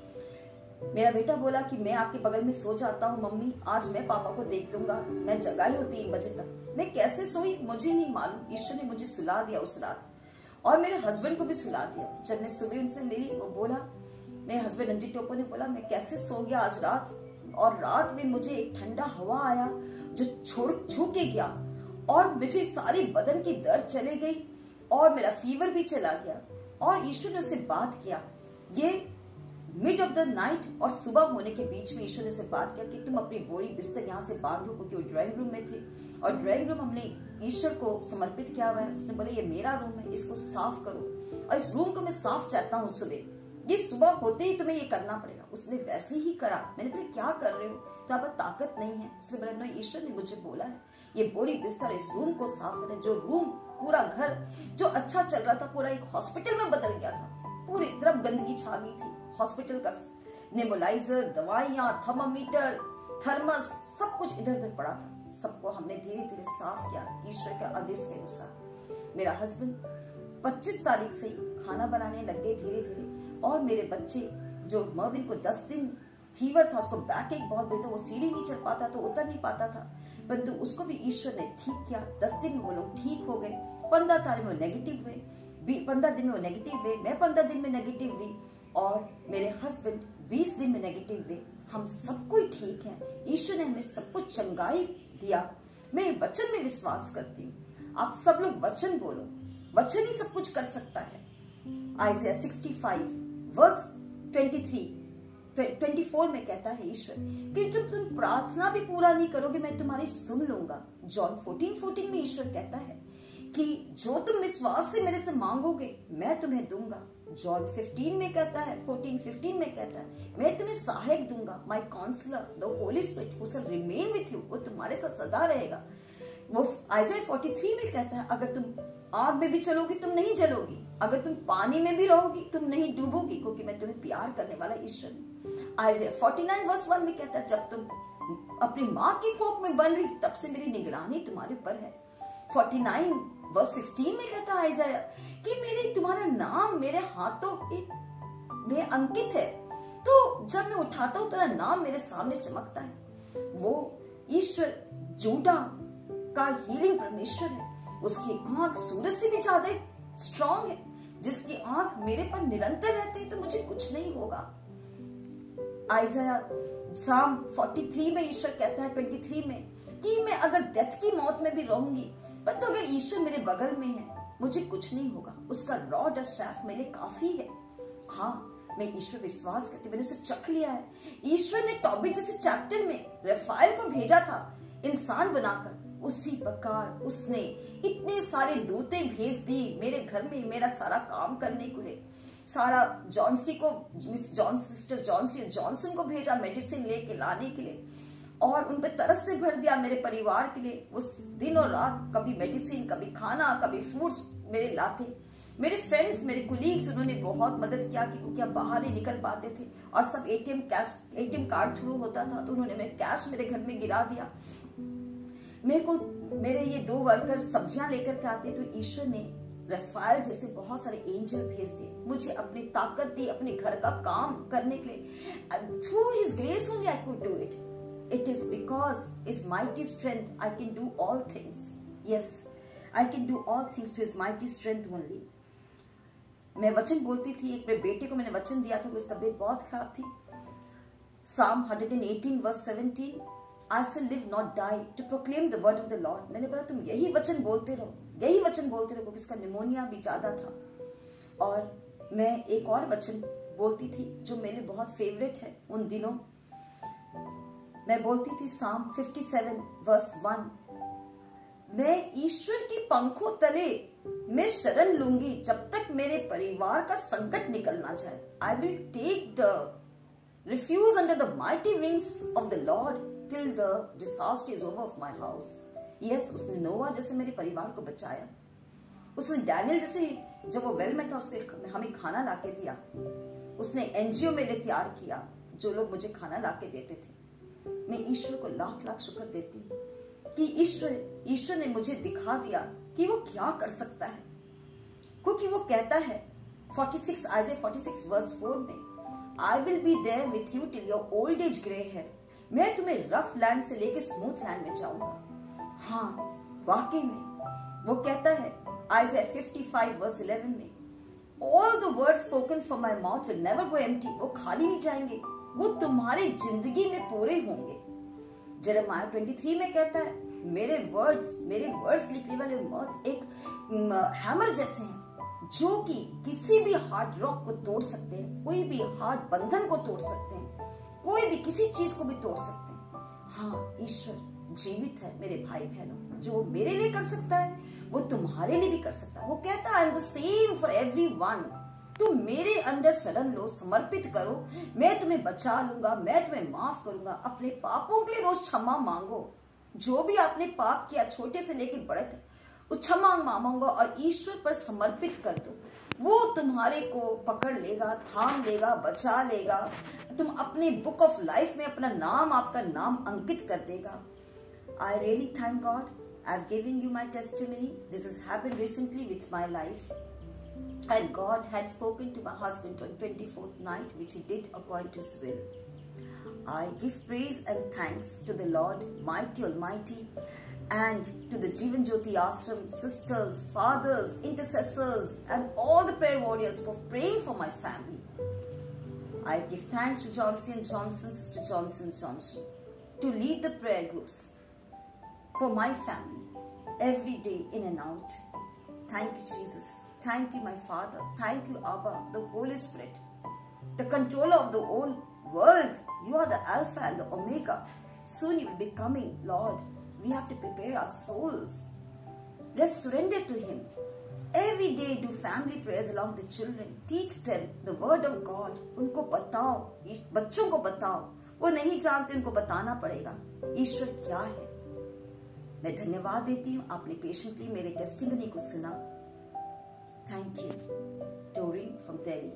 मेरा बेटा बोला कि मैं आपके बगल में सो जाता हूँ मम्मी, आज मैं पापा को देख दूंगा। मैं जगा ही हूँ 3 बजे तक। मैं कैसे सोई मुझे नहीं मालूम, ईश्वर ने मुझे सुला दिया उस रात, और मेरे हस्बैंड को भी सुला दिया। जब मैं सुबह उनसे मिली, वो बोला, मेरे हस्बैंड रंजीत टोपो ने बोला मैं कैसे सो गया आज रात, और रात में मुझे एक ठंडा हवा आया जो छू के गया, और मुझे सारी बदन की दर्द चले गई, और मेरा फीवर भी चला गया। और ईश्वर ने उससे बात किया, ये मिड ऑफ द नाइट और सुबह होने के बीच में ईश्वर ने से बात किया कि तुम अपनी बोरी बिस्तर यहाँ से बांधो, क्योंकि वो ड्राइंग रूम में थे, और ड्राइंग रूम हमने ईश्वर को समर्पित किया हुआ है। उसने बोला ये मेरा रूम है, इसको साफ करो, और इस रूम को मैं साफ चाहता हूँ सुबह, ये सुबह होते ही तुम्हें ये करना पड़ेगा। उसने वैसे ही करा। मैंने बोला क्या कर रहे हो, तो आप ताकत नहीं है। उसने बोला नहीं, ईश्वर ने मुझे बोला है ये बोरी बिस्तर इस रूम को साफ करें। जो रूम, पूरा घर जो अच्छा चल रहा था, पूरा एक हॉस्पिटल में बदल गया था। पूरी तरफ गंदगी छा गई थी। हॉस्पिटल का नेबुलाइजर, दवाइयां, थर्मामीटर, थर्मस, सब कुछ इधर उधर पड़ा था। सबको हमने धीरे धीरे साफ किया ईश्वर के आदेश के अनुसार। मेरा हस्बैंड 25 तारीख से खाना बनाने लग गए धीरे धीरे, और मेरे बच्चे जो मर्विन को 10 दिन फीवर था, उसको बैक एक बहुत बेटा, वो सीढ़ी नहीं चढ़ पाता, तो उतर नहीं पाता था, परंतु उसको भी ईश्वर ने ठीक किया। 10 दिन में वो लोग ठीक हो गए। 15 तारीख में वो नेगेटिव हुए, 15 दिन में वो नेगेटिव हुए, मैं 15 दिन में नेगेटिव हुई, और मेरे हस्बैंड 20 दिन में नेगेटिव हुए। हम सब कोई ठीक है। ईश्वर ने हमें सब कुछ चंगाई दिया। मैं वचन में विश्वास करती हूँ। आप सब लोग वचन बोलो, वचन ही सब कुछ कर सकता है। आइज़ाया 65 वर्स 24 में कहता है ईश्वर कि जब तुम प्रार्थना भी पूरा नहीं करोगे मैं तुम्हारी सुन लूंगा। जॉन 14:14 में ईश्वर कहता है कि जो तुम विश्वास से मेरे से मांगोगे मैं तुम्हें दूंगा। जॉन 15 में कहता है, 14:15 में कहता है मैं तुम्हें सहायक दूंगा, my counsellor the Holy Spirit who shall remain with you, वो तुम्हारे साथ सदा रहेगा। वो आइज़ाया 43 में कहता है अगर तुम आग में भी चलोगी तुम नहीं जलोगी, अगर तुम पानी में भी रहोगी तुम नहीं डूबोगी, क्योंकि मैं तुम्हें प्यार करने वाला ईश्वर हूँ। आइज़ाया 49 वर्स 1 में कहता है जब तुम अपनी माँ की कोख में बन रही थी तब से मेरी निगरानी तुम्हारे ऊपर है। 49 वर्स 16 में कहता है आइज़ाया कि मेरे तुम्हारा नाम मेरे हाथों में अंकित है, तो जब मैं उठाता हूँ तेरा नाम मेरे सामने चमकता है। वो ईश्वर जूडा का हीलिंग परमेश्वर है। उसकी आंख सूरज से भी ज्यादा स्ट्रॉन्ग है। जिसकी आंख मेरे पर निरंतर रहती है तो मुझे कुछ नहीं होगा। आइज़ाया साम 43 में ईश्वर कहता है 23 में कि मैं अगर डेथ की मौत में भी रहूंगी पर तो अगर ईश्वर मेरे बगल में है मुझे कुछ नहीं होगा। उसका रॉड और स्टैफ मेरे काफी है। हाँ, मैं ईश्वर विश्वास करती, मैंने उसे चख लिया है। ईश्वर ने टॉबिट जैसे चैप्टर में रफाएल को भेजा था इंसान बनाकर, उसी प्रकार उसने इतने सारे दूते भेज दी मेरे घर में मेरा सारा काम करने के लिए। सारा जॉन्सी को, miss John, sister Johnsy Johnson को भेजा मेडिसिन लेके लाने के लिए, और उन पे तरस से भर दिया मेरे परिवार के लिए। उस दिन और रात कभी मेडिसिन, कभी खाना, कभी फ्रूट्स मेरे लाते। मेरे फ्रेंड्स, मेरे कुलीग्स, उन्होंने बहुत मदद किया क्योंकि आप बाहर नहीं निकल पाते थे और सब एटीएम कार्ड थ्रू होता था, तो उन्होंने मेरे कैश मेरे घर में गिरा दिया। मेरे ये 2 वर्कर सब्जियां लेकर के आते तो ईश्वर ने रफाएल जैसे बहुत सारे एंजल भेज दिए, मुझे अपनी ताकत दी अपने घर का काम करने के लिए। Through his grace only I could do it. It is because His mighty strength I can do all things. Yes, I can do all things to His mighty strength only. मैं वचन बोलती थी, एक मेरे बेटे को मैंने वचन दिया था, उसकी तबीयत बहुत खराब थी। Psalm 118 verse 17, I shall live not die to proclaim the word of the Lord. मैंने बोला तुम यही वचन बोलते रहो, यही वचन बोलते रहो, क्योंकि इसका निमोनिया भी ज्यादा था। और मैं एक और वचन बोलती थी जो मेरे बहुत फेवरेट है उन दिनों। मैं बोलती थी Psalm 57 verse 1, मैं ईश्वर की पंखों तले मैं शरण लूंगी जब तक मेरे परिवार का संकट निकलना जाए। I will take the refuge under the mighty wings of the Lord till the disaster is over of my house. Yes, उसने नोवा जैसे मेरे परिवार को बचाया, उसने डैनियल जैसे जब वो वेल में था उसने हमें खाना ला के दिया। उसने एनजीओ मेरे लिए तैयार किया जो लोग मुझे खाना ला के देते थे। मैं ईश्वर को लाख लाख शुक्र देती हूँ कि ईश्वर ने मुझे दिखा दिया कि वो क्या कर सकता है, क्योंकि वो कहता है 46 वर्स 4 में, I will be there with you till your old age grey hair. मैं तुम्हें रफ लैंड से लेके स्मूथ लैंड में जाऊंगा। हाँ, वाकई में वो कहता है आइज़ाया 55 वर्स 11 में, all the words spoken from my mouth will never go empty. वो खाली नहीं जाएंगे, वो तुम्हारी जिंदगी में पूरे होंगे। जेरेमाया 23 में कहता है मेरे वर्ड्स लिखने वाले वर्ड्स एक हैमर जैसे हैं जो कि किसी भी हार्ड रॉक को तोड़ सकते हैं, कोई भी हार्ड बंधन को तोड़ सकते हैं, कोई भी किसी चीज को भी तोड़ सकते हैं। हाँ, ईश्वर जीवित है मेरे भाई बहनों, जो मेरे लिए कर सकता है वो तुम्हारे लिए भी कर सकता है। वो कहता है I am the same for everyone. तुम मेरे अंदर शरण लो, समर्पित करो, मैं तुम्हें बचा लूंगा, मैं तुम्हें माफ करूंगा। अपने पापों के लिए रोज क्षमा मांगो, जो भी आपने पाप किया छोटे से लेकर बड़े तक, उस क्षमा मांगो और ईश्वर पर समर्पित कर दो। वो तुम्हारे को पकड़ लेगा, थाम लेगा, बचा लेगा। तुम अपने बुक ऑफ लाइफ में अपना नाम, आपका नाम अंकित कर देगा। I really thank God. I've given you my testimony. This has happened recently with my life. And God had spoken to my husband on 24th night, which he did according to his will. I give praise and thanks to the Lord, mighty, almighty, and to the Jeevan Jyoti Ashram sisters, fathers, intercessors, and all the prayer warriors for praying for my family. I give thanks to Johnson & Johnson, Sister Johnson & Johnson, to lead the prayer groups for my family every day in and out. Thank you, Jesus. Thank you, my Father. Thank you, Abba, the Holy Spirit, the controller of the whole world. You are the Alpha and the Omega. Soon you will be coming, Lord. We have to prepare our souls. Let's surrender to Him. Every day do family prayers along with the children. Teach them the word of God. उनको बताओ, बच्चों को बताओ। वो नहीं जानते, उनको बताना पड़ेगा ईश्वर क्या है। मैं धन्यवाद देती हूँ, आपने पेशेंटली मेरे टेस्टिमनी को सुना। Thank you. Doreen from Delhi.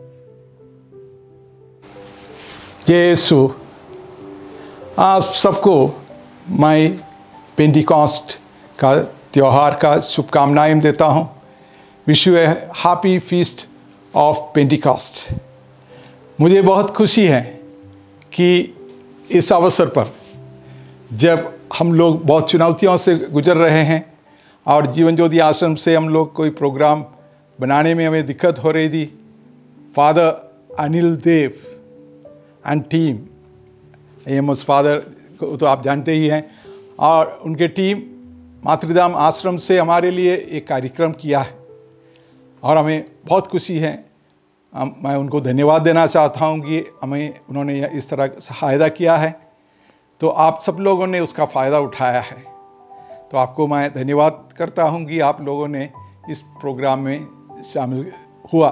Yeshu आप सबको मैं पेंटिकॉस्ट का त्यौहार का शुभकामनाएं देता हूँ। Wish you a happy feast of Pentecost. मुझे बहुत खुशी है कि इस अवसर पर जब हम लोग बहुत चुनौतियों से गुजर रहे हैं और जीवन ज्योति आश्रम से हम लोग कोई प्रोग्राम बनाने में हमें दिक्कत हो रही थी, father Anil Dev and team, AMS father को तो आप जानते ही हैं, और उनके टीम मातृधाम आश्रम से हमारे लिए एक कार्यक्रम किया है और हमें बहुत खुशी है। मैं उनको धन्यवाद देना चाहता हूँ कि हमें उन्होंने इस तरह सहायता किया है, तो आप सब लोगों ने उसका फ़ायदा उठाया है। तो आपको मैं धन्यवाद करता हूं कि आप लोगों ने इस प्रोग्राम में शामिल हुआ।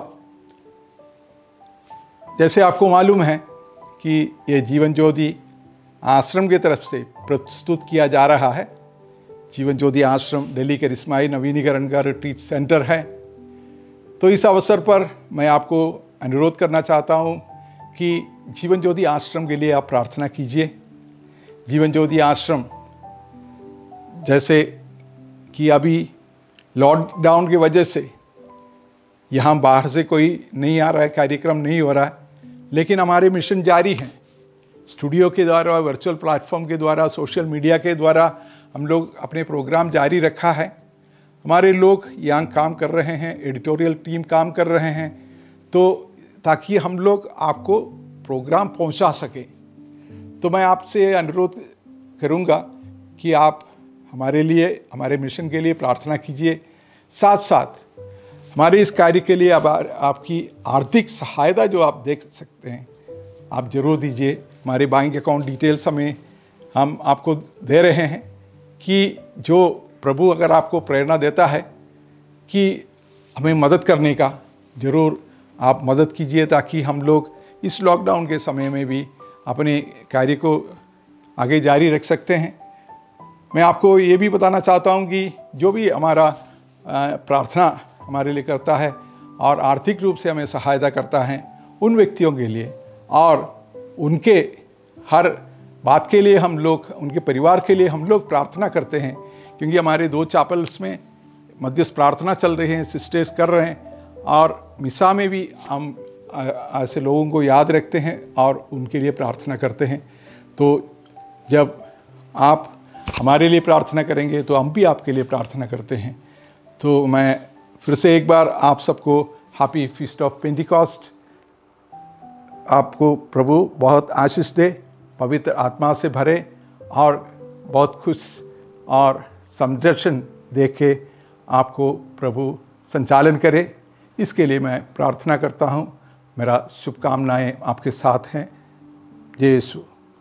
जैसे आपको मालूम है कि ये जीवन ज्योति आश्रम की तरफ से प्रस्तुत किया जा रहा है। जीवन ज्योति आश्रम दिल्ली के रिस्माई नवीनीकरण का रिट्रीट सेंटर है। तो इस अवसर पर मैं आपको अनुरोध करना चाहता हूं कि जीवन ज्योति आश्रम के लिए आप प्रार्थना कीजिए। जीवन ज्योति आश्रम जैसे कि अभी लॉकडाउन की वजह से यहाँ बाहर से कोई नहीं आ रहा है, कार्यक्रम नहीं हो रहा है, लेकिन हमारे मिशन जारी हैं। स्टूडियो के द्वारा, वर्चुअल प्लेटफॉर्म के द्वारा, सोशल मीडिया के द्वारा हम लोग अपने प्रोग्राम जारी रखा है। हमारे लोग यहाँ काम कर रहे हैं, एडिटोरियल टीम काम कर रहे हैं, तो ताकि हम लोग आपको प्रोग्राम पहुँचा सकें। तो मैं आपसे अनुरोध करूंगा कि आप हमारे लिए, हमारे मिशन के लिए प्रार्थना कीजिए। साथ साथ हमारे इस कार्य के लिए आपकी आर्थिक सहायता जो आप देख सकते हैं, आप ज़रूर दीजिए। हमारे बैंक अकाउंट डिटेल्स हम आपको दे रहे हैं कि जो प्रभु अगर आपको प्रेरणा देता है कि हमें मदद करने का, ज़रूर आप मदद कीजिए ताकि हम लोग इस लॉकडाउन के समय में भी अपने कार्य को आगे जारी रख सकते हैं। मैं आपको ये भी बताना चाहता हूँ कि जो भी हमारा प्रार्थना हमारे लिए करता है और आर्थिक रूप से हमें सहायता करता है, उन व्यक्तियों के लिए और उनके हर बात के लिए हम लोग, उनके परिवार के लिए हम लोग प्रार्थना करते हैं, क्योंकि हमारे 2 चैपल्स में मध्यस्थ प्रार्थना चल रही है, सिस्टर्स कर रहे हैं और मिसा में भी हम ऐसे लोगों को याद रखते हैं और उनके लिए प्रार्थना करते हैं। तो जब आप हमारे लिए प्रार्थना करेंगे तो हम भी आपके लिए प्रार्थना करते हैं। तो मैं फिर से एक बार आप सबको हैप्पी फीस्ट ऑफ पेंटिकॉस्ट। आपको प्रभु बहुत आशीष दे, पवित्र आत्मा से भरे और बहुत खुश और समदर्शन देख के आपको प्रभु संचालन करे, इसके लिए मैं प्रार्थना करता हूँ। मेरा शुभकामनाएं आपके साथ हैं। जय यीशु।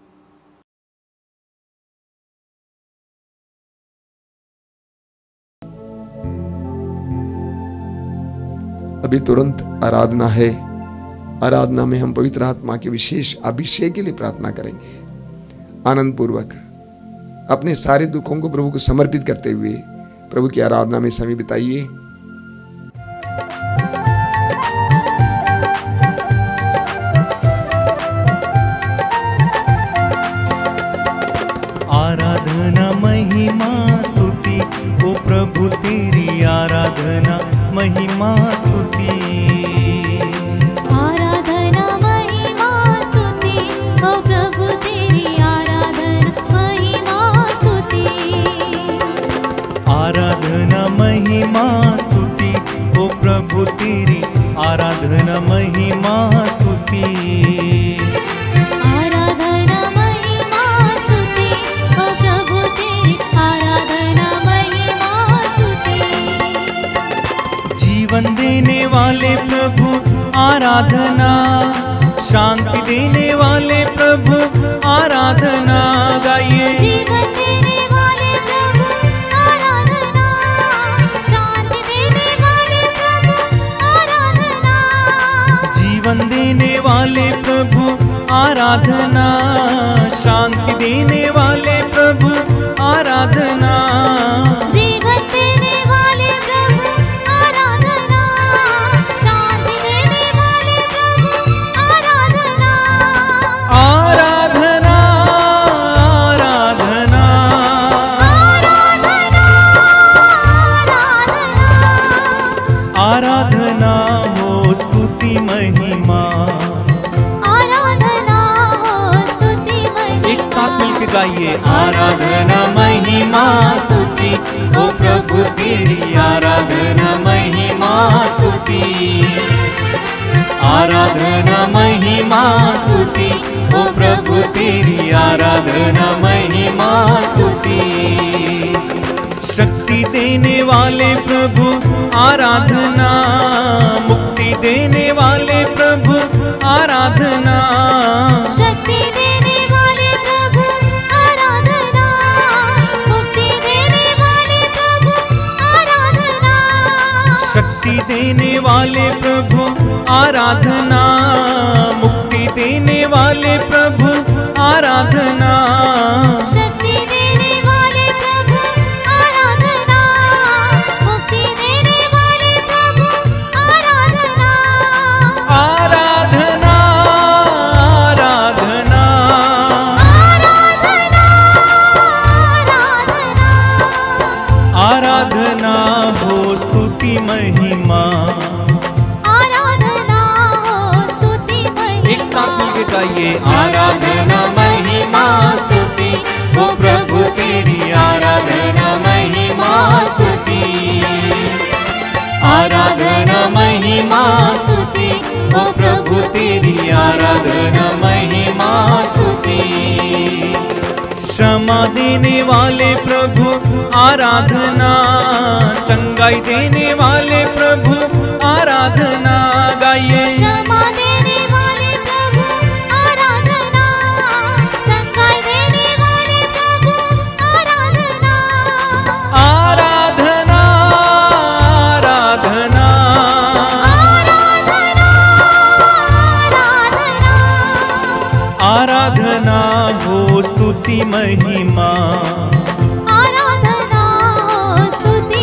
अभी तुरंत आराधना है। आराधना में हम पवित्र आत्मा के विशेष अभिषेक के लिए प्रार्थना करेंगे। आनंद पूर्वक अपने सारे दुखों को प्रभु को समर्पित करते हुए प्रभु की आराधना में समय बिताइए। आराधना महिमा स्तुति ओ प्रभु तेरी आराधना महिमा स्तुति। आराधना महिमा स्तुति ओ प्रभु तेरी आराधना महिमा स्तुति। आराधना महिमा स्तुति ओ प्रभु तेरी आराधना महिमा स्तुति। आराधना महिमा स्तुति ओ प्रभु तेरी आराधना महिमा स्तुति। जीवन देने वाले प्रभु आराधना, शांति देने वाले प्रभु आराधना गाइए। जीवन देने वाले प्रभु आराधना, शांति देने वाले प्रभु आराधना। जीवन देने वाले प्रभु आराधना, शांति देने वाले प्रभु आराधना। जीवन देने वाले प्रभु आराधना, शांति देने वाले प्रभु आराधना। आराधना आराधना आराधना हो स्तुति महिमा। आराधना हो स्तुति महिमा। एक साथ मिलकर गाइए। आराधना महिमा स्तुति ओ प्रभु तेरी आराधना महिमा स्तुति। आराधना महिमा स्तुति ओ प्रभु तेरी आराधना महिमा स्तुति। शक्ति देने वाले प्रभु आराधना, मुक्ति देने वाले प्रभु आराधना। शक्ति देने वाले प्रभु आराधना, मुक्ति देने वाले प्रभु आराधना। शक्ति देने वाले प्रभु आराधना, मुक्ति देने वाले प्रभु आराधना। शक्ति देने वाले प्रभु आराधना, मुक्ति देने वाले प्रभु आराधना। आराधना आराधना आराधना हो स्तुति महिमा। आराधना हो स्तुति महिमा। एक साथ मिलकर गाइए। आराधना महिमा स्तुति ओ प्रभु तेरी आराधना महिमा स्तुति। आराधना महिमा स्तुति ओ प्रभु तेरी आराधना महिमा स्तुति। क्षमा देने वाले प्रभु आराधना, चंगाई देने वाले प्रभु आराधना गाइए। क्षमा देने वाले प्रभु आराधना, चंगाई देने वाले प्रभु आराधना। आराधना आराधना आराधना हो स्तुति महिमा। आराधना हो स्तुति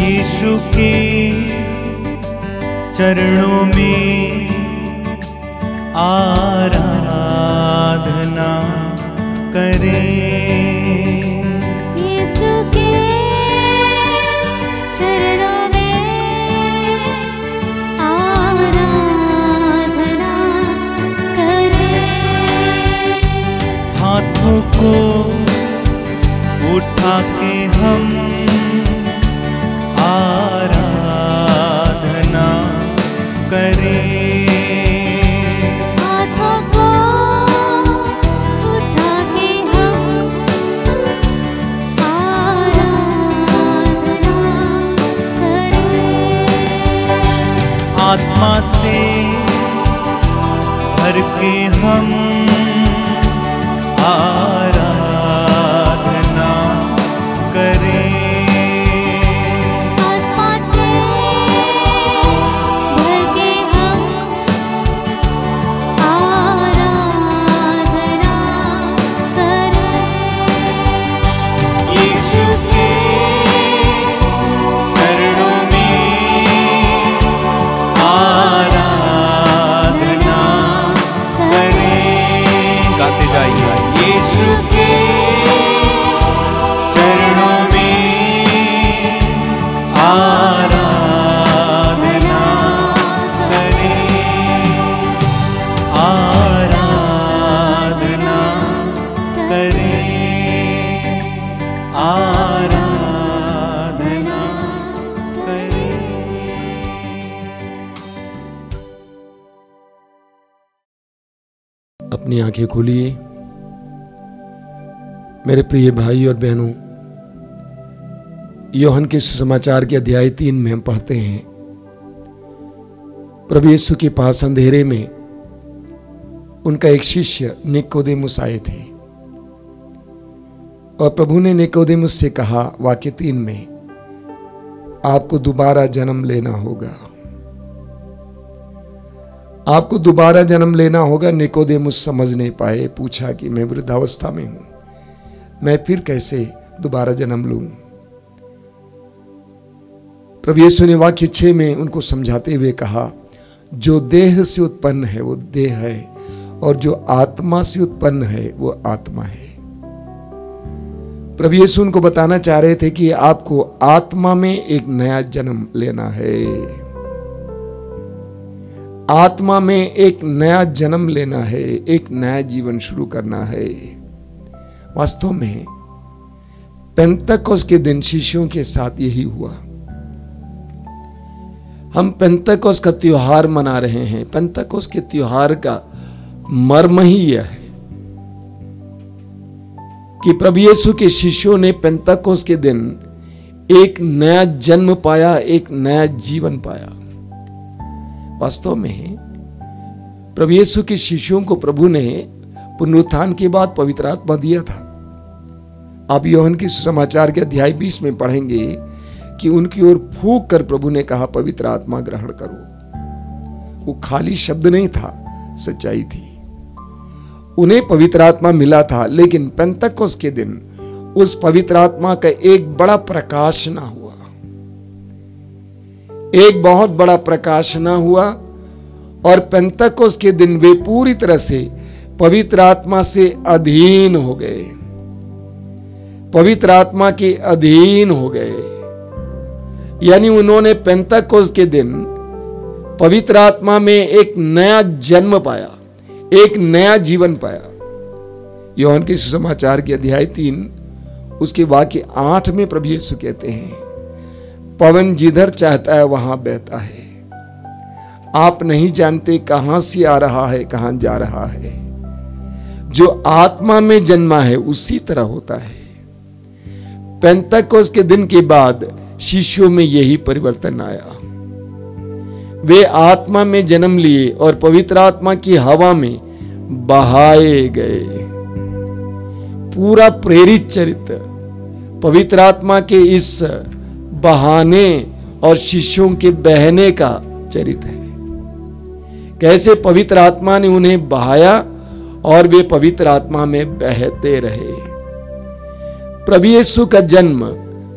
यीशु के चरणों में आराधना करें। यीशु के चरणों में आराधना करें। हाथों को उठा के हम आराधना करें। हाथों को उठा के हम आराधना करें। आत्मा से भर के हम आराधना करें। आत्मा से भर के हम आराधना करें। यीशु के चरणों में आराधना करें। गाते जाइए। यीशु के चरणों में आराधना करें। आराधना करें। आराधना करें। अपनी आंखें खोलिए। मेरे प्रिय भाई और बहनों, यूहन्ना के सुसमाचार के अध्याय 3 में हम पढ़ते हैं, प्रभु यीशु के पास अंधेरे में उनका एक शिष्य निकोदेमुस आए थे और प्रभु ने निकोदेमुस से कहा, वाक्य 3 में, आपको दोबारा जन्म लेना होगा। आपको दोबारा जन्म लेना होगा। निकोदेमुस समझ नहीं पाए, पूछा कि मैं वृद्धावस्था में हूं, मैं फिर कैसे दोबारा जन्म लूं। प्रभु यीशु ने वाक्य 6 में उनको समझाते हुए कहा, जो देह से उत्पन्न है वो देह है और जो आत्मा से उत्पन्न है वो आत्मा है। प्रभु यीशु उनको बताना चाह रहे थे कि आपको आत्मा में एक नया जन्म लेना है। आत्मा में एक नया जन्म लेना है, एक नया जीवन शुरू करना है। वास्तव में पेंतकोस के दिन शिष्यों के साथ यही हुआ। हम पेंतकोस का त्योहार मना रहे हैं। पेंतकोस के त्योहार का मर्म ही यह है कि प्रभु यीशु के शिष्यों ने पेंतकोस के दिन एक नया जन्म पाया, एक नया जीवन पाया। वास्तव में प्रभु यीशु के शिष्यों को प्रभु ने पुनरुत्थान के बाद पवित्र आत्मा दिया था। आप यूहन्ना के सुसमाचार के अध्याय 20 में पढ़ेंगे कि उनकी ओर फूंक कर प्रभु ने कहा, पवित्र आत्मा ग्रहण करो। वो खाली शब्द नहीं था, सच्चाई थी। उन्हें पवित्र आत्मा मिला था, लेकिन पेंतकोस के दिन उस पवित्र आत्मा का एक बड़ा प्रकाश ना हुआ। एक बहुत बड़ा प्रकाश ना हुआ और पेंतकोस के दिन वे पूरी तरह से पवित्र आत्मा से अधीन हो गए, पवित्र आत्मा के अधीन हो गए। यानी उन्होंने पेंतकोस के दिन पवित्र आत्मा में एक नया जन्म पाया, एक नया जीवन पाया। यूहन्ना के सुसमाचार के अध्याय 3 उसके वाक्य 8 में प्रभु यीशु कहते हैं, पवन जिधर चाहता है वहां बहता है, आप नहीं जानते कहां से आ रहा है कहां जा रहा है। जो आत्मा में जन्मा है उसी तरह होता है। पेंतकोस के दिन के बाद शिष्यों में यही परिवर्तन आया। वे आत्मा में जन्म लिए और पवित्र आत्मा की हवा में बहाए गए। पूरा प्रेरित चरित्र पवित्र आत्मा के इस बहाने और शिष्यों के बहने का चरित्र है। कैसे पवित्र आत्मा ने उन्हें बहाया और वे पवित्र आत्मा में बहते रहे। प्रभु यीशु का जन्म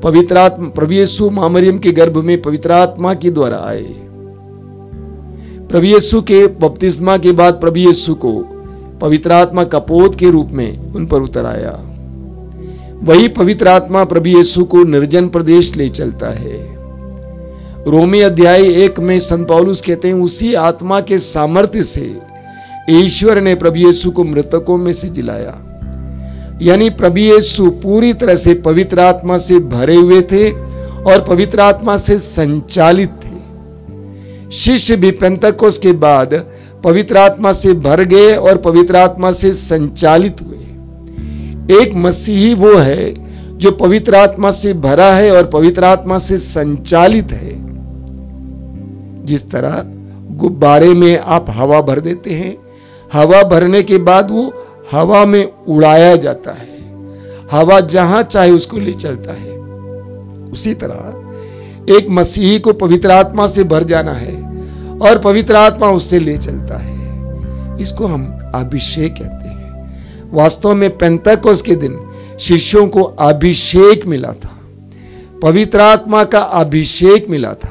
प्रभु यीशु मां मरियम के गर्भ में पवित्र आत्मा के द्वारा आए। प्रभु यीशु के बपतिस्मा के बाद प्रभु यीशु को पवित्र आत्मा कपोत के रूप में उन पर उतर आया। वही पवित्र आत्मा प्रभु यीशु को निर्जन प्रदेश ले चलता है। रोमी अध्याय 1 में संत पौलुस कहते हैं, उसी आत्मा के सामर्थ्य से ईश्वर ने प्रभु यीशु को मृतकों में से जिलाया। यानी प्रभु यीशु पूरी तरह से पवित्र आत्मा से भरे हुए थे और पवित्र आत्मा से संचालित थे। शिष्य भी पेंतकोस के बाद पवित्र आत्मा से भर गए और पवित्र आत्मा से संचालित हुए। एक मसीही वो है जो पवित्र आत्मा से भरा है और पवित्र आत्मा से संचालित है। जिस तरह गुब्बारे में आप हवा भर देते हैं, हवा भरने के बाद वो हवा में उड़ाया जाता है, हवा जहां चाहे उसको ले चलता है। उसी तरह एक मसीही को पवित्र आत्मा से भर जाना है और पवित्र आत्मा उससे ले चलता है। इसको हम अभिषेक कहते हैं। वास्तव में पेंतकोस के दिन शिष्यों को अभिषेक मिला था, पवित्र आत्मा का अभिषेक मिला था।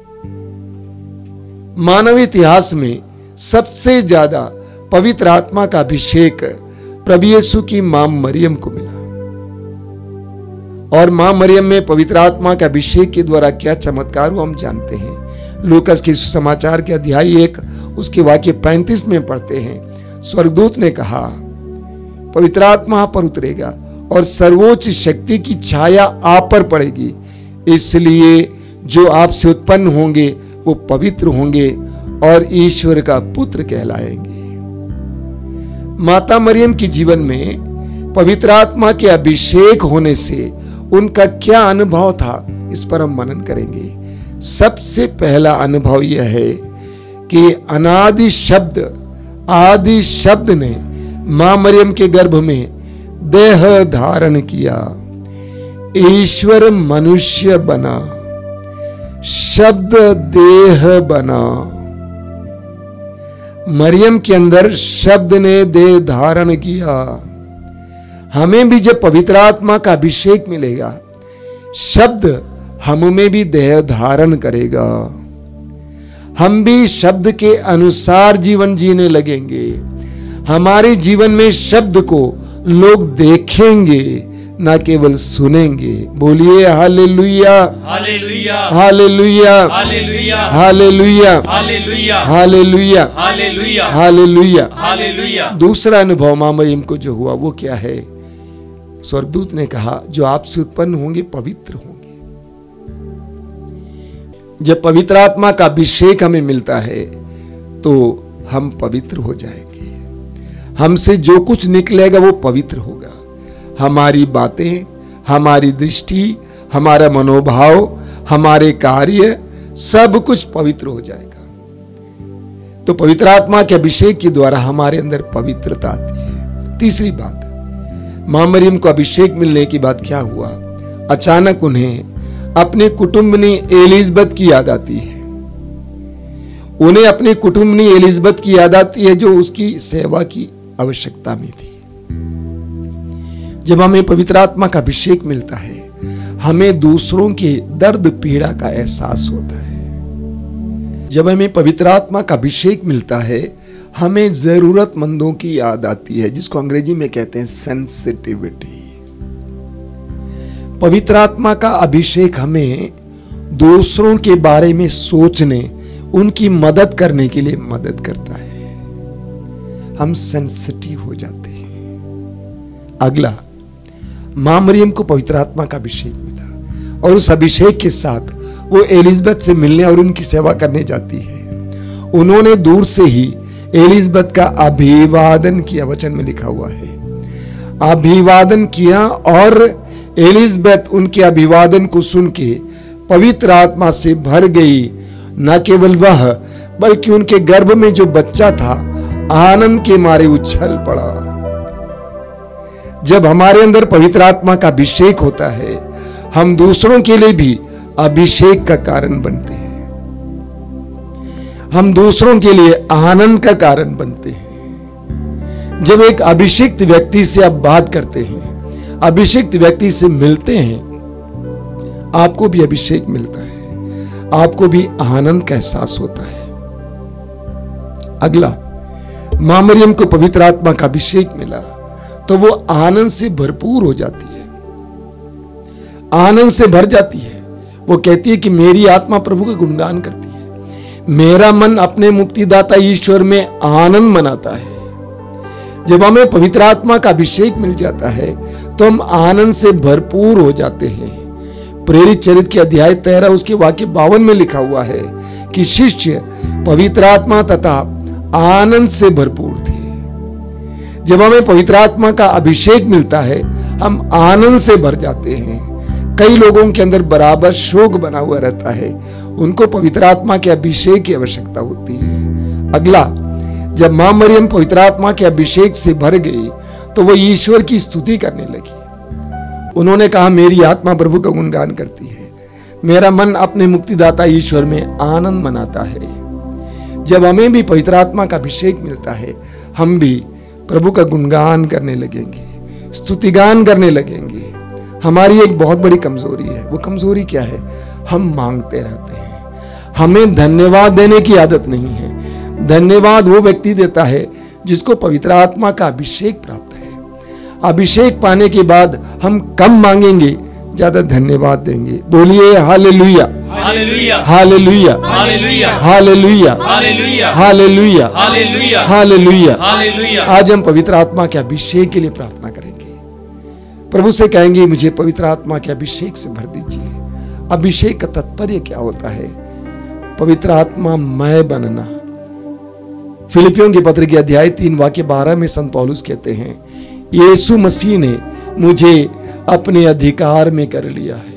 मानव इतिहास में सबसे ज्यादा पवित्र आत्मा का अभिषेक प्रभु यीशु की मां मरियम को मिला। और मां मरियम में पवित्र आत्मा के अभिषेक के द्वारा क्या चमत्कार हुआ हम जानते हैं। लूकास के सुसमाचार के अध्याय 1 उसके वाक्य 35 में पढ़ते हैं, स्वर्गदूत ने कहा, पवित्र आत्मा आप पर उतरेगा और सर्वोच्च शक्ति की छाया आप पर पड़ेगी, इसलिए जो आपसे उत्पन्न होंगे वो पवित्र होंगे और ईश्वर का पुत्र कहलाएंगे। माता मरियम के जीवन में पवित्र आत्मा के अभिषेक होने से उनका क्या अनुभव था, इस पर हम मनन करेंगे। सबसे पहला अनुभव यह है कि अनादि शब्द, आदि शब्द ने मां मरियम के गर्भ में देह धारण किया, ईश्वर मनुष्य बना, शब्द देह बना। मरियम के अंदर शब्द ने देह धारण किया। हमें भी जब पवित्र आत्मा का अभिषेक मिलेगा, शब्द हम में भी देह धारण करेगा। हम भी शब्द के अनुसार जीवन जीने लगेंगे। हमारे जीवन में शब्द को लोग देखेंगे, ना केवल सुनेंगे। बोलिए hallelujah, hallelujah, hallelujah, hallelujah, hallelujah, hallelujah, hallelujah, hallelujah, hallelujah. Hallelujah. दूसरा अनुभव मां मरियम को जो हुआ वो क्या है? स्वर्गदूत ने कहा, जो आपसे उत्पन्न होंगे पवित्र होंगे। जब पवित्र आत्मा का अभिषेक हमें मिलता है तो हम पवित्र हो जाएंगे। हमसे जो कुछ निकलेगा वो पवित्र होगा। हमारी बातें, हमारी दृष्टि, हमारा मनोभाव, हमारे कार्य, सब कुछ पवित्र हो जाएगा। तो पवित्र आत्मा के अभिषेक के द्वारा हमारे अंदर पवित्रता आती है। तीसरी बात, मां मरियम को अभिषेक मिलने के बाद क्या हुआ? अचानक उन्हें अपने कुटुंबनी एलिजबेथ की याद आती है। उन्हें अपनी कुटुंबनी एलिजबेथ की याद आती है जो उसकी सेवा की आवश्यकता में थी। जब हमें पवित्र आत्मा का अभिषेक मिलता है, हमें दूसरों के दर्द पीड़ा का एहसास होता है। जब हमें पवित्र आत्मा का अभिषेक मिलता है, हमें जरूरतमंदों की याद आती है, जिसको अंग्रेजी में कहते हैं सेंसिटिविटी। पवित्र आत्मा का अभिषेक हमें दूसरों के बारे में सोचने, उनकी मदद करने के लिए मदद करता है। हम सेंसिटिव हो जाते हैं। अगला, मां मरियम को पवित्र आत्मा का अभिषेक मिला और उस अभिषेक के साथ वो एलिजबेथ से मिलने और उनकी सेवा करने जाती है। उन्होंने दूर से ही एलिजबेथ का अभिवादन किया, वचन में लिखा हुआ है। अभिवादन किया और एलिजबेथ उनके अभिवादन को सुन के पवित्र आत्मा से भर गई। न केवल वह, बल्कि उनके गर्भ में जो बच्चा था आनंद के मारे उछल पड़ा। जब हमारे अंदर पवित्र आत्मा का अभिषेक होता है, हम दूसरों के लिए भी अभिषेक का कारण बनते हैं। हम दूसरों के लिए आनंद का कारण बनते हैं। जब एक अभिषिक्त व्यक्ति से आप बात करते हैं, अभिषिक्त व्यक्ति से मिलते हैं, आपको भी अभिषेक मिलता है, आपको भी आनंद का एहसास होता है। अगला, मां मरियम को पवित्र आत्मा का अभिषेक मिला तो वो आनंद से भरपूर हो जाती है, आनंद से भर जाती है। वो कहती है कि मेरी आत्मा प्रभु का गुणगान करती है, मेरा मन अपने मुक्तिदाता ईश्वर में आनंद मनाता है। जब हमें पवित्र आत्मा का अभिषेक मिल जाता है तो हम आनंद से भरपूर हो जाते हैं। प्रेरित चरित्र के अध्याय 13 उसके वाक्य 52 में लिखा हुआ है कि शिष्य पवित्र आत्मा तथा आनंद से भरपूर थे। जब हमें पवित्र आत्मा का अभिषेक मिलता है हम आनंद से भर जाते हैं। कई लोगों के अंदर बराबर शोक बना हुआ रहता है, उनको पवित्र आत्मा के अभिषेक की आवश्यकता होती है। अगला, जब मां मरियम पवित्र आत्मा के अभिषेक से भर गई तो वो ईश्वर की स्तुति करने लगी। उन्होंने कहा मेरी आत्मा प्रभु का गुणगान करती है, मेरा मन अपने मुक्तिदाता ईश्वर में आनंद मनाता है। जब हमें भी पवित्र आत्मा का अभिषेक मिलता है हम भी प्रभु का गुणगान करने लगेंगे, स्तुतिगान करने लगेंगे। हमारी एक बहुत बड़ी कमजोरी है, वो कमजोरी क्या है? हम मांगते रहते हैं, हमें धन्यवाद देने की आदत नहीं है। धन्यवाद वो व्यक्ति देता है जिसको पवित्र आत्मा का अभिषेक प्राप्त है। अभिषेक पाने के बाद हम कम मांगेंगे, ज्यादा धन्यवाद देंगे। बोलिए hallelujah, hallelujah, hallelujah, hallelujah, hallelujah, hallelujah, hallelujah, hallelujah, hallelujah. Hallelujah. आज हम पवित्र आत्मा के अभिषेक के लिए प्रार्थना करेंगे। प्रभु से कहेंगे मुझे पवित्र आत्मा के अभिषेक से भर दीजिए। अभिषेक का तात्पर्य क्या होता है? पवित्र आत्मा मय बनना। फिलिपियों के पत्र के अध्याय 3 वाक्य 12 में संत पौलुस कहते हैं यीशु मसीह ने मुझे अपने अधिकार में कर लिया है।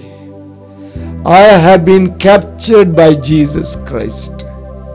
I have been captured by Jesus Christ।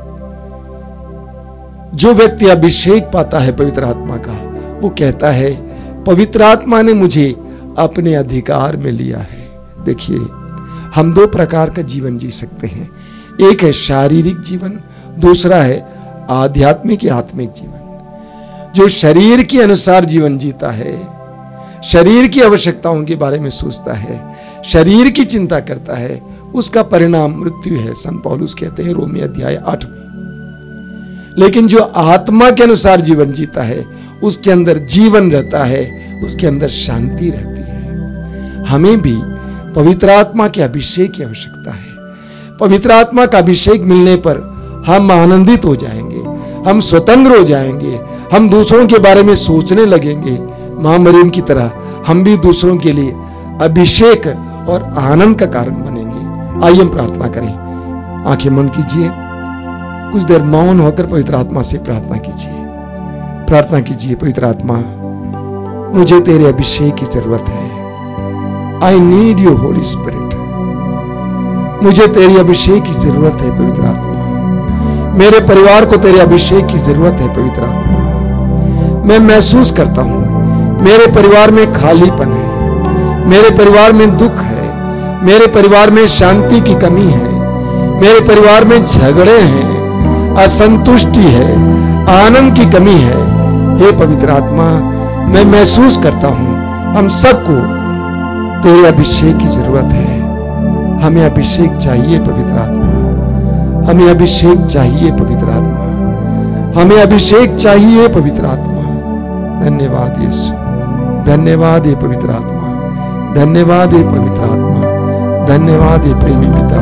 जो व्यक्ति अभिषेक पाता है पवित्र आत्मा का, वो कहता है पवित्र आत्मा ने मुझे अपने अधिकार में लिया है। देखिए, हम दो प्रकार का जीवन जी सकते हैं, एक है शारीरिक जीवन, दूसरा है आध्यात्मिक या आत्मिक जीवन। जो शरीर के अनुसार जीवन जीता है, शरीर की आवश्यकताओं के बारे में सोचता है, शरीर की चिंता करता है, उसका परिणाम मृत्यु है। संत पौलुस कहते हैं रोमी अध्याय 8 में। लेकिन जो आत्मा के अनुसार जीवन जीता है उसके अंदर जीवन रहता है, उसके अंदर शांति रहती है। हमें भी पवित्र आत्मा के अभिषेक की आवश्यकता है। पवित्र आत्मा का अभिषेक मिलने पर हम आनंदित हो जाएंगे, हम स्वतंत्र हो जाएंगे, हम दूसरों के बारे में सोचने लगेंगे। मां मरियम की तरह हम भी दूसरों के लिए अभिषेक और आनंद का कारण बनेंगे। आइए हम प्रार्थना करें। आंखें बंद कीजिए, कुछ देर मौन होकर पवित्र आत्मा से प्रार्थना कीजिए। प्रार्थना कीजिए, पवित्र आत्मा मुझे तेरे अभिषेक की जरूरत है। I need your holy spirit. मुझे तेरी अभिषेक की जरूरत है पवित्र आत्मा। मेरे परिवार को तेरे अभिषेक की जरूरत है पवित्र आत्मा। मैं महसूस करता हूं मेरे परिवार में खालीपन है, मेरे परिवार में दुख है, मेरे परिवार में शांति की कमी है, मेरे परिवार में झगड़े हैं, असंतुष्टि है, आनंद की कमी है। हे पवित्र आत्मा, मैं महसूस करता हूं हम सबको तेरे अभिषेक की जरूरत है। हमें अभिषेक चाहिए पवित्र आत्मा, हमें अभिषेक चाहिए पवित्र आत्मा, हमें अभिषेक चाहिए पवित्र आत्मा। धन्यवाद यीशु, धन्यवाद हे पवित्र आत्मा, धन्यवाद हे पवित्र आत्मा, धन्यवाद हे प्रेमी पिता।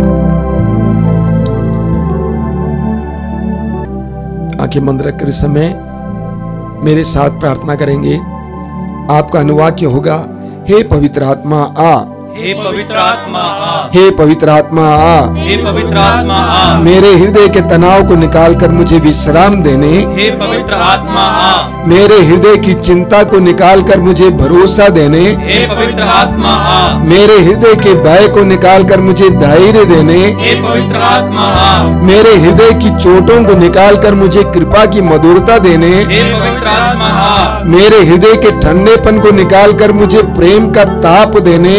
आंखें बंद रखकर इस समय मेरे साथ प्रार्थना करेंगे। आपका अनुवाक्य होगा, हे पवित्र आत्मा आ, हे पवित्र आत्मा आ, हे पवित्र आत्मा आ, हे पवित्र आत्मा आ, मेरे हृदय के तनाव को निकालकर मुझे विश्राम देने, हे पवित्र आत्मा आ, मेरे हृदय की चिंता को निकालकर मुझे भरोसा देने, हे पवित्र आत्मा आ, मेरे हृदय के भय को निकालकर मुझे धैर्य देने, हे पवित्र आत्मा आ, मेरे हृदय की चोटों को निकालकर मुझे कृपा की मधुरता देने, हे पवित्र आत्मा आ, मेरे हृदय के ठंडेपन को निकालकर मुझे प्रेम का ताप देने, हे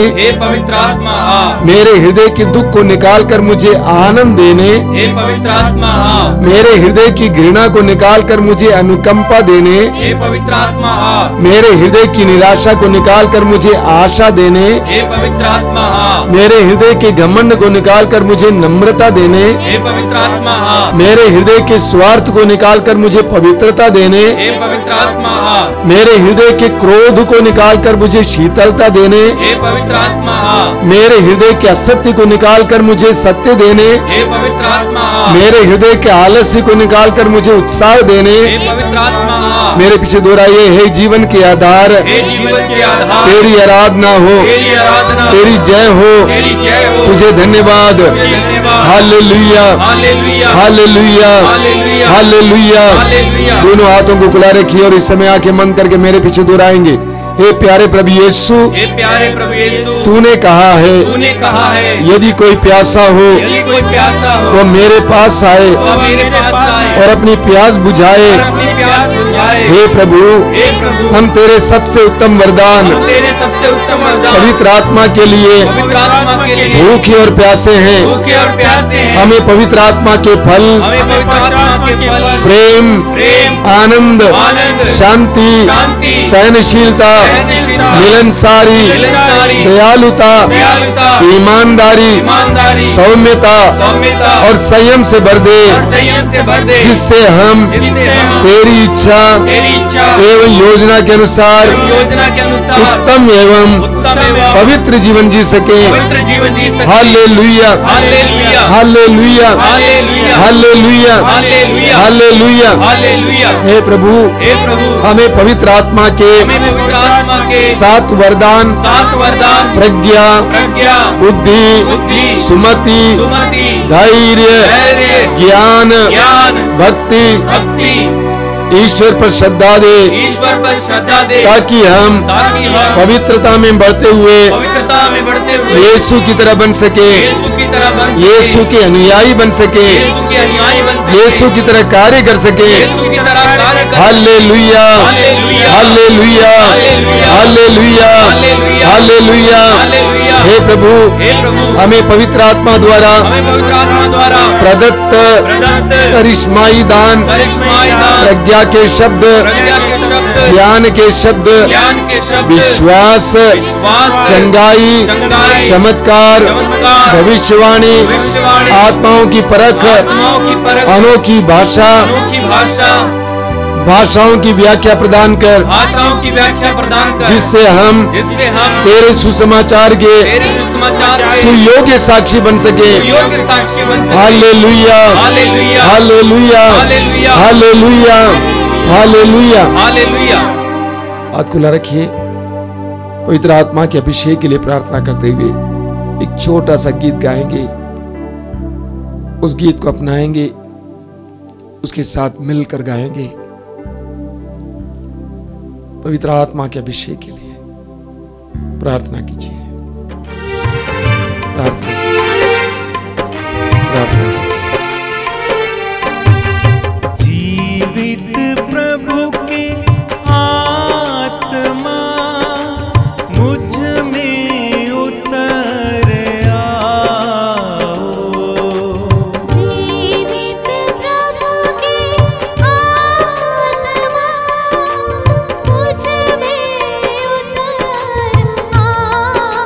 पवित्र आत्मा आ। मेरे हृदय के दुख को निकाल कर मुझे आनंद देने, हे पवित्र आत्मा आ। मेरे हृदय की घृणा को निकाल कर मुझे अनुकंपा देने, हे पवित्र आत्मा आ। मेरे हृदय की निराशा को निकाल कर मुझे आशा देने, हे पवित्र आत्मा आ। मेरे हृदय के घमंड को निकाल कर मुझे नम्रता देने, हे पवित्र आत्मा आ। मेरे हृदय के स्वार्थ को निकाल कर मुझे पवित्रता देने, हे पवित्र आत्मा आ। मेरे हृदय के क्रोध को निकाल कर मुझे शीतलता देने, हे पवित्र आत्मा आ। मेरे हृदय के असत्य को निकाल कर मुझे सत्य देने, हे पवित्र आत्मा आ। मेरे हृदय के आलस्य को निकाल कर मुझे उत्साह देने, हे पवित्र आत्मा आ। मेरे पीछे दोहराइए, हे जीवन के आधार, हे जीवन के आधार, तेरी आराधना हो, तेरी आराधना, तेरी जय हो, तेरी जय हो, तुझे धन्यवाद। धन्यवाद। Hallelujah, hallelujah, hallelujah, hallelujah, hallelujah. Hallelujah. दोनों हाथों को खुला रखिए और इस समय आंखें बंद करके मेरे पीछे दोहराएंगे। हे प्यारे प्रभु यीशु, हे प्यारे प्रभु यीशु, तूने कहा है तूने कहा है यदि कोई प्यासा हो यदि कोई प्यासा हो वो मेरे पास आए तो मेरे पास आए और अपनी प्यास बुझाए। और अपनी प्यास बुझाए। हे प्रभु, हे प्रभु, हम तेरे सबसे उत्तम वरदान हम तेरे सबसे उत्तम वरदान पवित्र आत्मा के लिए पवित्र आत्मा के लिए भूखे और प्यासे हैं। भूखे और प्यासे हैं। हमें पवित्र आत्मा के फल हमें पवित्र आत्मा के फल प्रेम, प्रेम, आनंद, आनंद, शांति, शांति, सहनशीलता, सहनशीलता, मिलनसारी, मिलनसारी, दयालुता, दयालुता, ईमानदारी, ईमानदारी, सौम्यता सौम्यता और संयम से भर दे, और संयम से भर दे, जिससे हम तेरी इच्छा तेरी इच्छा एवं योजना के अनुसार योजना के अनुसार उत्तम एवं उत्तम एवं पवित्र जीवन जी सके। पवित्र जीवन जी सके। Hallelujah, hallelujah, hallelujah, hallelujah, hallelujah, hallelujah, hallelujah. Hallelujah. हे प्रभु, हे प्रभु, हमें पवित्र आत्मा के हमें पवित्र आत्मा के 7 वरदान, 7 वरदान, प्रज्ञा, प्रज्ञा, बुद्धि, बुद्धि, सुमति, सुमति, धैर्य, धैर्य, ज्ञान, ज्ञान, भक्ति, भक्ति, ईश्वर पर श्रद्धा दे, ईश्वर पर श्रद्धा दे, ताकि हम पवित्रता में बढ़ते हुए पवित्रता में बढ़ते हुए यीशु की तरह बन सके, यीशु की तरह बन सके, यीशु के अनुयायी बन सके, यीशु के अनुयायी बन सके, यीशु की तरह कार्य कर सके। यीशु की तरह कार्य कर सके। Hallelujah, hallelujah, hallelujah, hallelujah, hallelujah, hallelujah. Hallelujah. हे प्रभु, हे प्रभु, हमें पवित्र आत्मा द्वारा हमें पवित्र आत्मा द्वारा प्रदत्त प्रदत्त करिश्माई दान, करिश्माई दान, प्रज्ञा के शब्द, प्रज्ञा के शब्द, ज्ञान के शब्द, ज्ञान के शब्द, विश्वास, विश्वास, चंगाई, चंगाई, चमत्कार, चमत्कार, भविष्यवाणी, भविष्यवाणी, आत्माओं की परख, आत्माओं की परख, अनोखी भाषा, अनोखी भाषा, भाषाओं की व्याख्या प्रदान कर, भाषाओं की व्याख्या प्रदान कर, जिससे हम तेरे सुसमाचार के तेरे सुसमाचार के सुयोग्य साक्षी बन सके। योग्य साक्षी बन सके। Hallelujah, hallelujah, hallelujah, hallelujah, hallelujah, hallelujah. Hallelujah. हाथ खुला रखिए। पवित्र आत्मा के अभिषेक के लिए प्रार्थना करते हुए एक छोटा सा गीत गाएंगे। उस गीत को अपनाएंगे, उसके साथ मिलकर गाएंगे। पवित्र आत्मा के अभिषेक के लिए प्रार्थना कीजिए, प्रार्थना कीजिए, प्रार्थना कीजिए। जीवित प्रभु के आत्मा मुझ में उतर आओ। जीवित प्रभु की आत्मा मुझ में उतर आओ।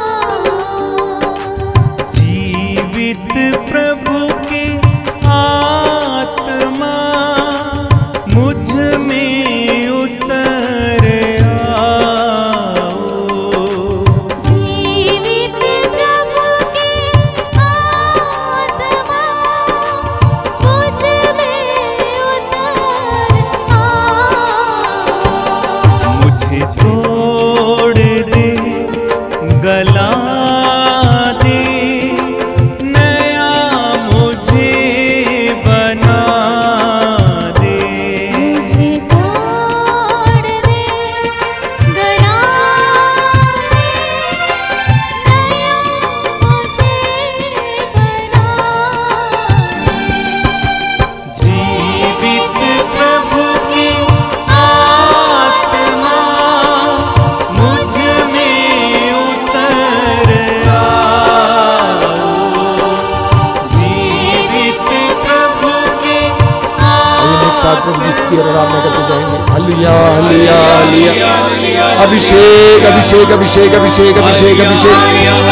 Hallelujah hallelujah. अभिषेक अभिषेक अभिषेक अभिषेक अभिषेक अभिषेक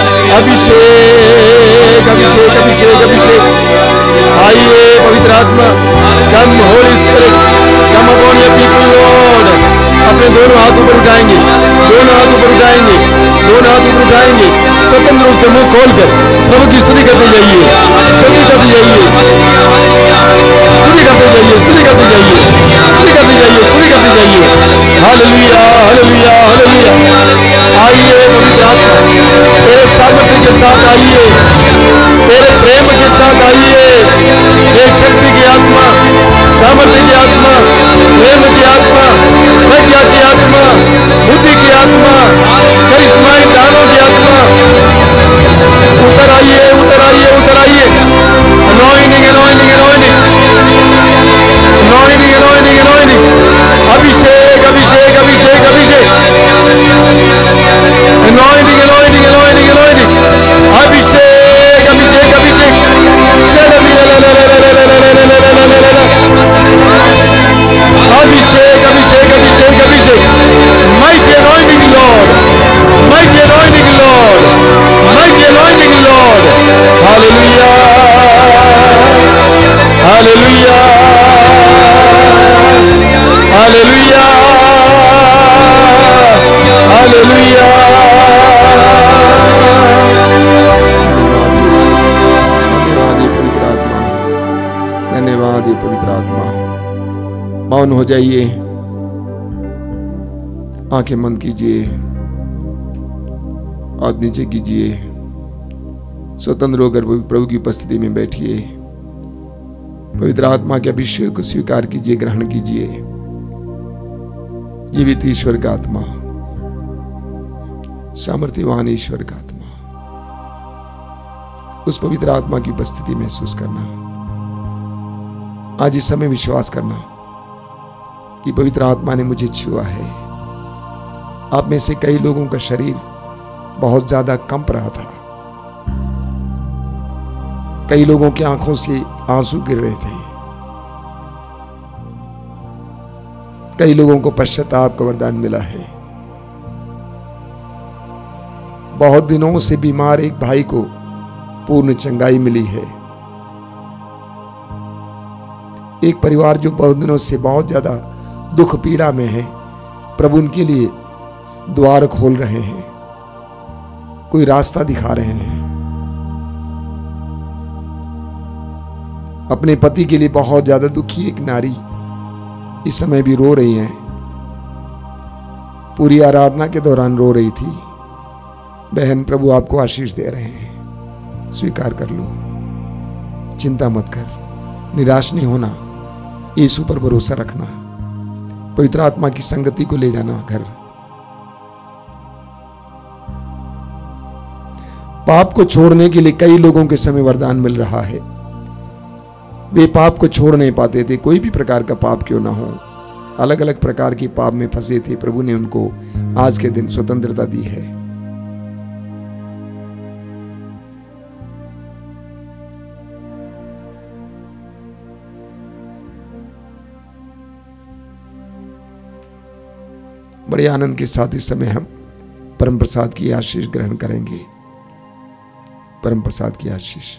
अभिषेक अभिषेक अभिषेक अभिषेक। आइए पवित्र आत्मा, come holy spirit, come upon your people lord. अपने दोनों हाथ ऊपर उठाएंगे, दोनों हाथ ऊपर उठाएंगे, दोनों हाथ ऊपर उठाएंगे। स्वतंत्र रूप से मुंह खोलकर प्रभु की स्तुति करते जाइए, स्तुति करते जाइए, स्तुति करते जाइए, स्तुति करते जाइए, स्तुति करते जाइए, स्तुति करते जाइए। Hallelujah hallelujah hallelujah. आइए पवित्र आत्मा, तेरे सामर्थ्य के साथ आइए, तेरे प्रेम के साथ आइए। एक शक्ति की आत्मा, सामर्थ्य की आत्मा, प्रेम की आत्मा, प्रज्ञा की आत्मा, बुद्धि की आत्मा, करिश्माई दानों की आत्मा। उतर आइए उतर आइए उतर आइए। Anointing anointing anointing anointing anointing anointing. अभिषेक अभिषेक अभिषेक अभिषेक। Anointing anointing anointing anointing. अभिषेक अभिषेक अभिषेक। अभिषेक अभिषेक अभिषेक अभिषेक। Mighty anointing Lord, mighty anointing Lord, mighty anointing Lord. Hallelujah, hallelujah, hallelujah, hallelujah. धन्यवाद ये पवित्र आत्मा, धन्यवाद ये पवित्र आत्मा। मौन हो जाइए, आंखें बंद कीजिए, हाथ नीचे कीजिए, स्वतंत्र होकर प्रभु की उपस्थिति में बैठिए। पवित्र आत्मा के अभिषेक को स्वीकार कीजिए, ग्रहण कीजिए। जीवित ईश्वर का आत्मा, सामर्थ्यवान ईश्वर का आत्मा, उस पवित्र आत्मा की उपस्थिति महसूस करना। आज इस समय विश्वास करना कि पवित्र आत्मा ने मुझे छुआ है। आप में से कई लोगों का शरीर बहुत ज्यादा कंप रहा था, कई लोगों की आंखों से आंसू गिर रहे थे, कई लोगों को पश्चाताप का वरदान मिला है। बहुत दिनों से बीमार एक भाई को पूर्ण चंगाई मिली है। एक परिवार जो बहुत दिनों से बहुत ज्यादा दुख पीड़ा में है, प्रभु उनके लिए द्वार खोल रहे हैं, कोई रास्ता दिखा रहे हैं। अपने पति के लिए बहुत ज्यादा दुखी एक नारी इस समय भी रो रही है, पूरी आराधना के दौरान रो रही थी। बहन, प्रभु आपको आशीष दे रहे हैं, स्वीकार कर लो, चिंता मत कर, निराश नहीं होना, यीशु पर भरोसा रखना, पवित्र आत्मा की संगति को ले जाना घर। पाप को छोड़ने के लिए कई लोगों के समय वरदान मिल रहा है। वे पाप को छोड़ नहीं पाते थे, कोई भी प्रकार का पाप क्यों ना हो, अलग अलग प्रकार के पाप में फंसे थे। प्रभु ने उनको आज के दिन स्वतंत्रता दी है। बड़े आनंद के साथ इस समय हम परम प्रसाद की आशीष ग्रहण करेंगे। परम प्रसाद की आशीष।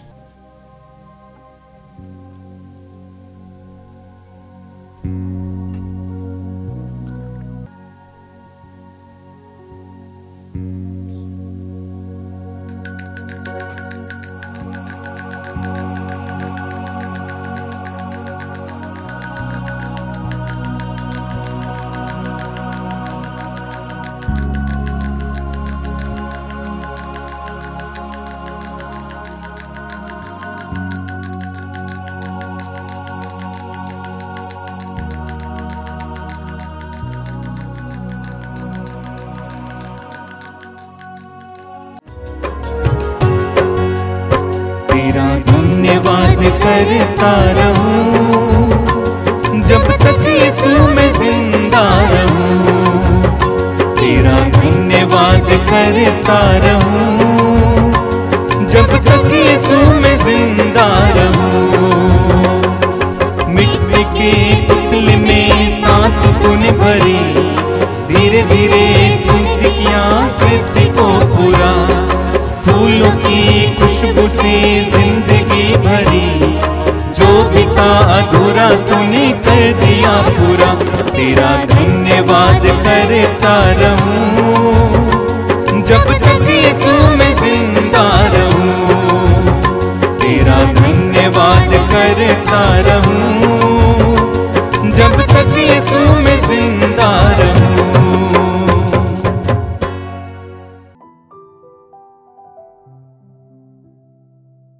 करता रहूं जब तक यीशु में जिंदा रहूं, तेरा धन्यवाद करता रहूं जब तक यीशु में जिंदा रहूं। मिट्टी के पुतले में सांस तूने भरी, धीरे धीरे तूने किया सृष्टि को पूरा, फूलों की खुशबू से जिंदगी भरी, जो भी था अधूरा तूने कर दिया पूरा। तेरा धन्यवाद करता रहूं,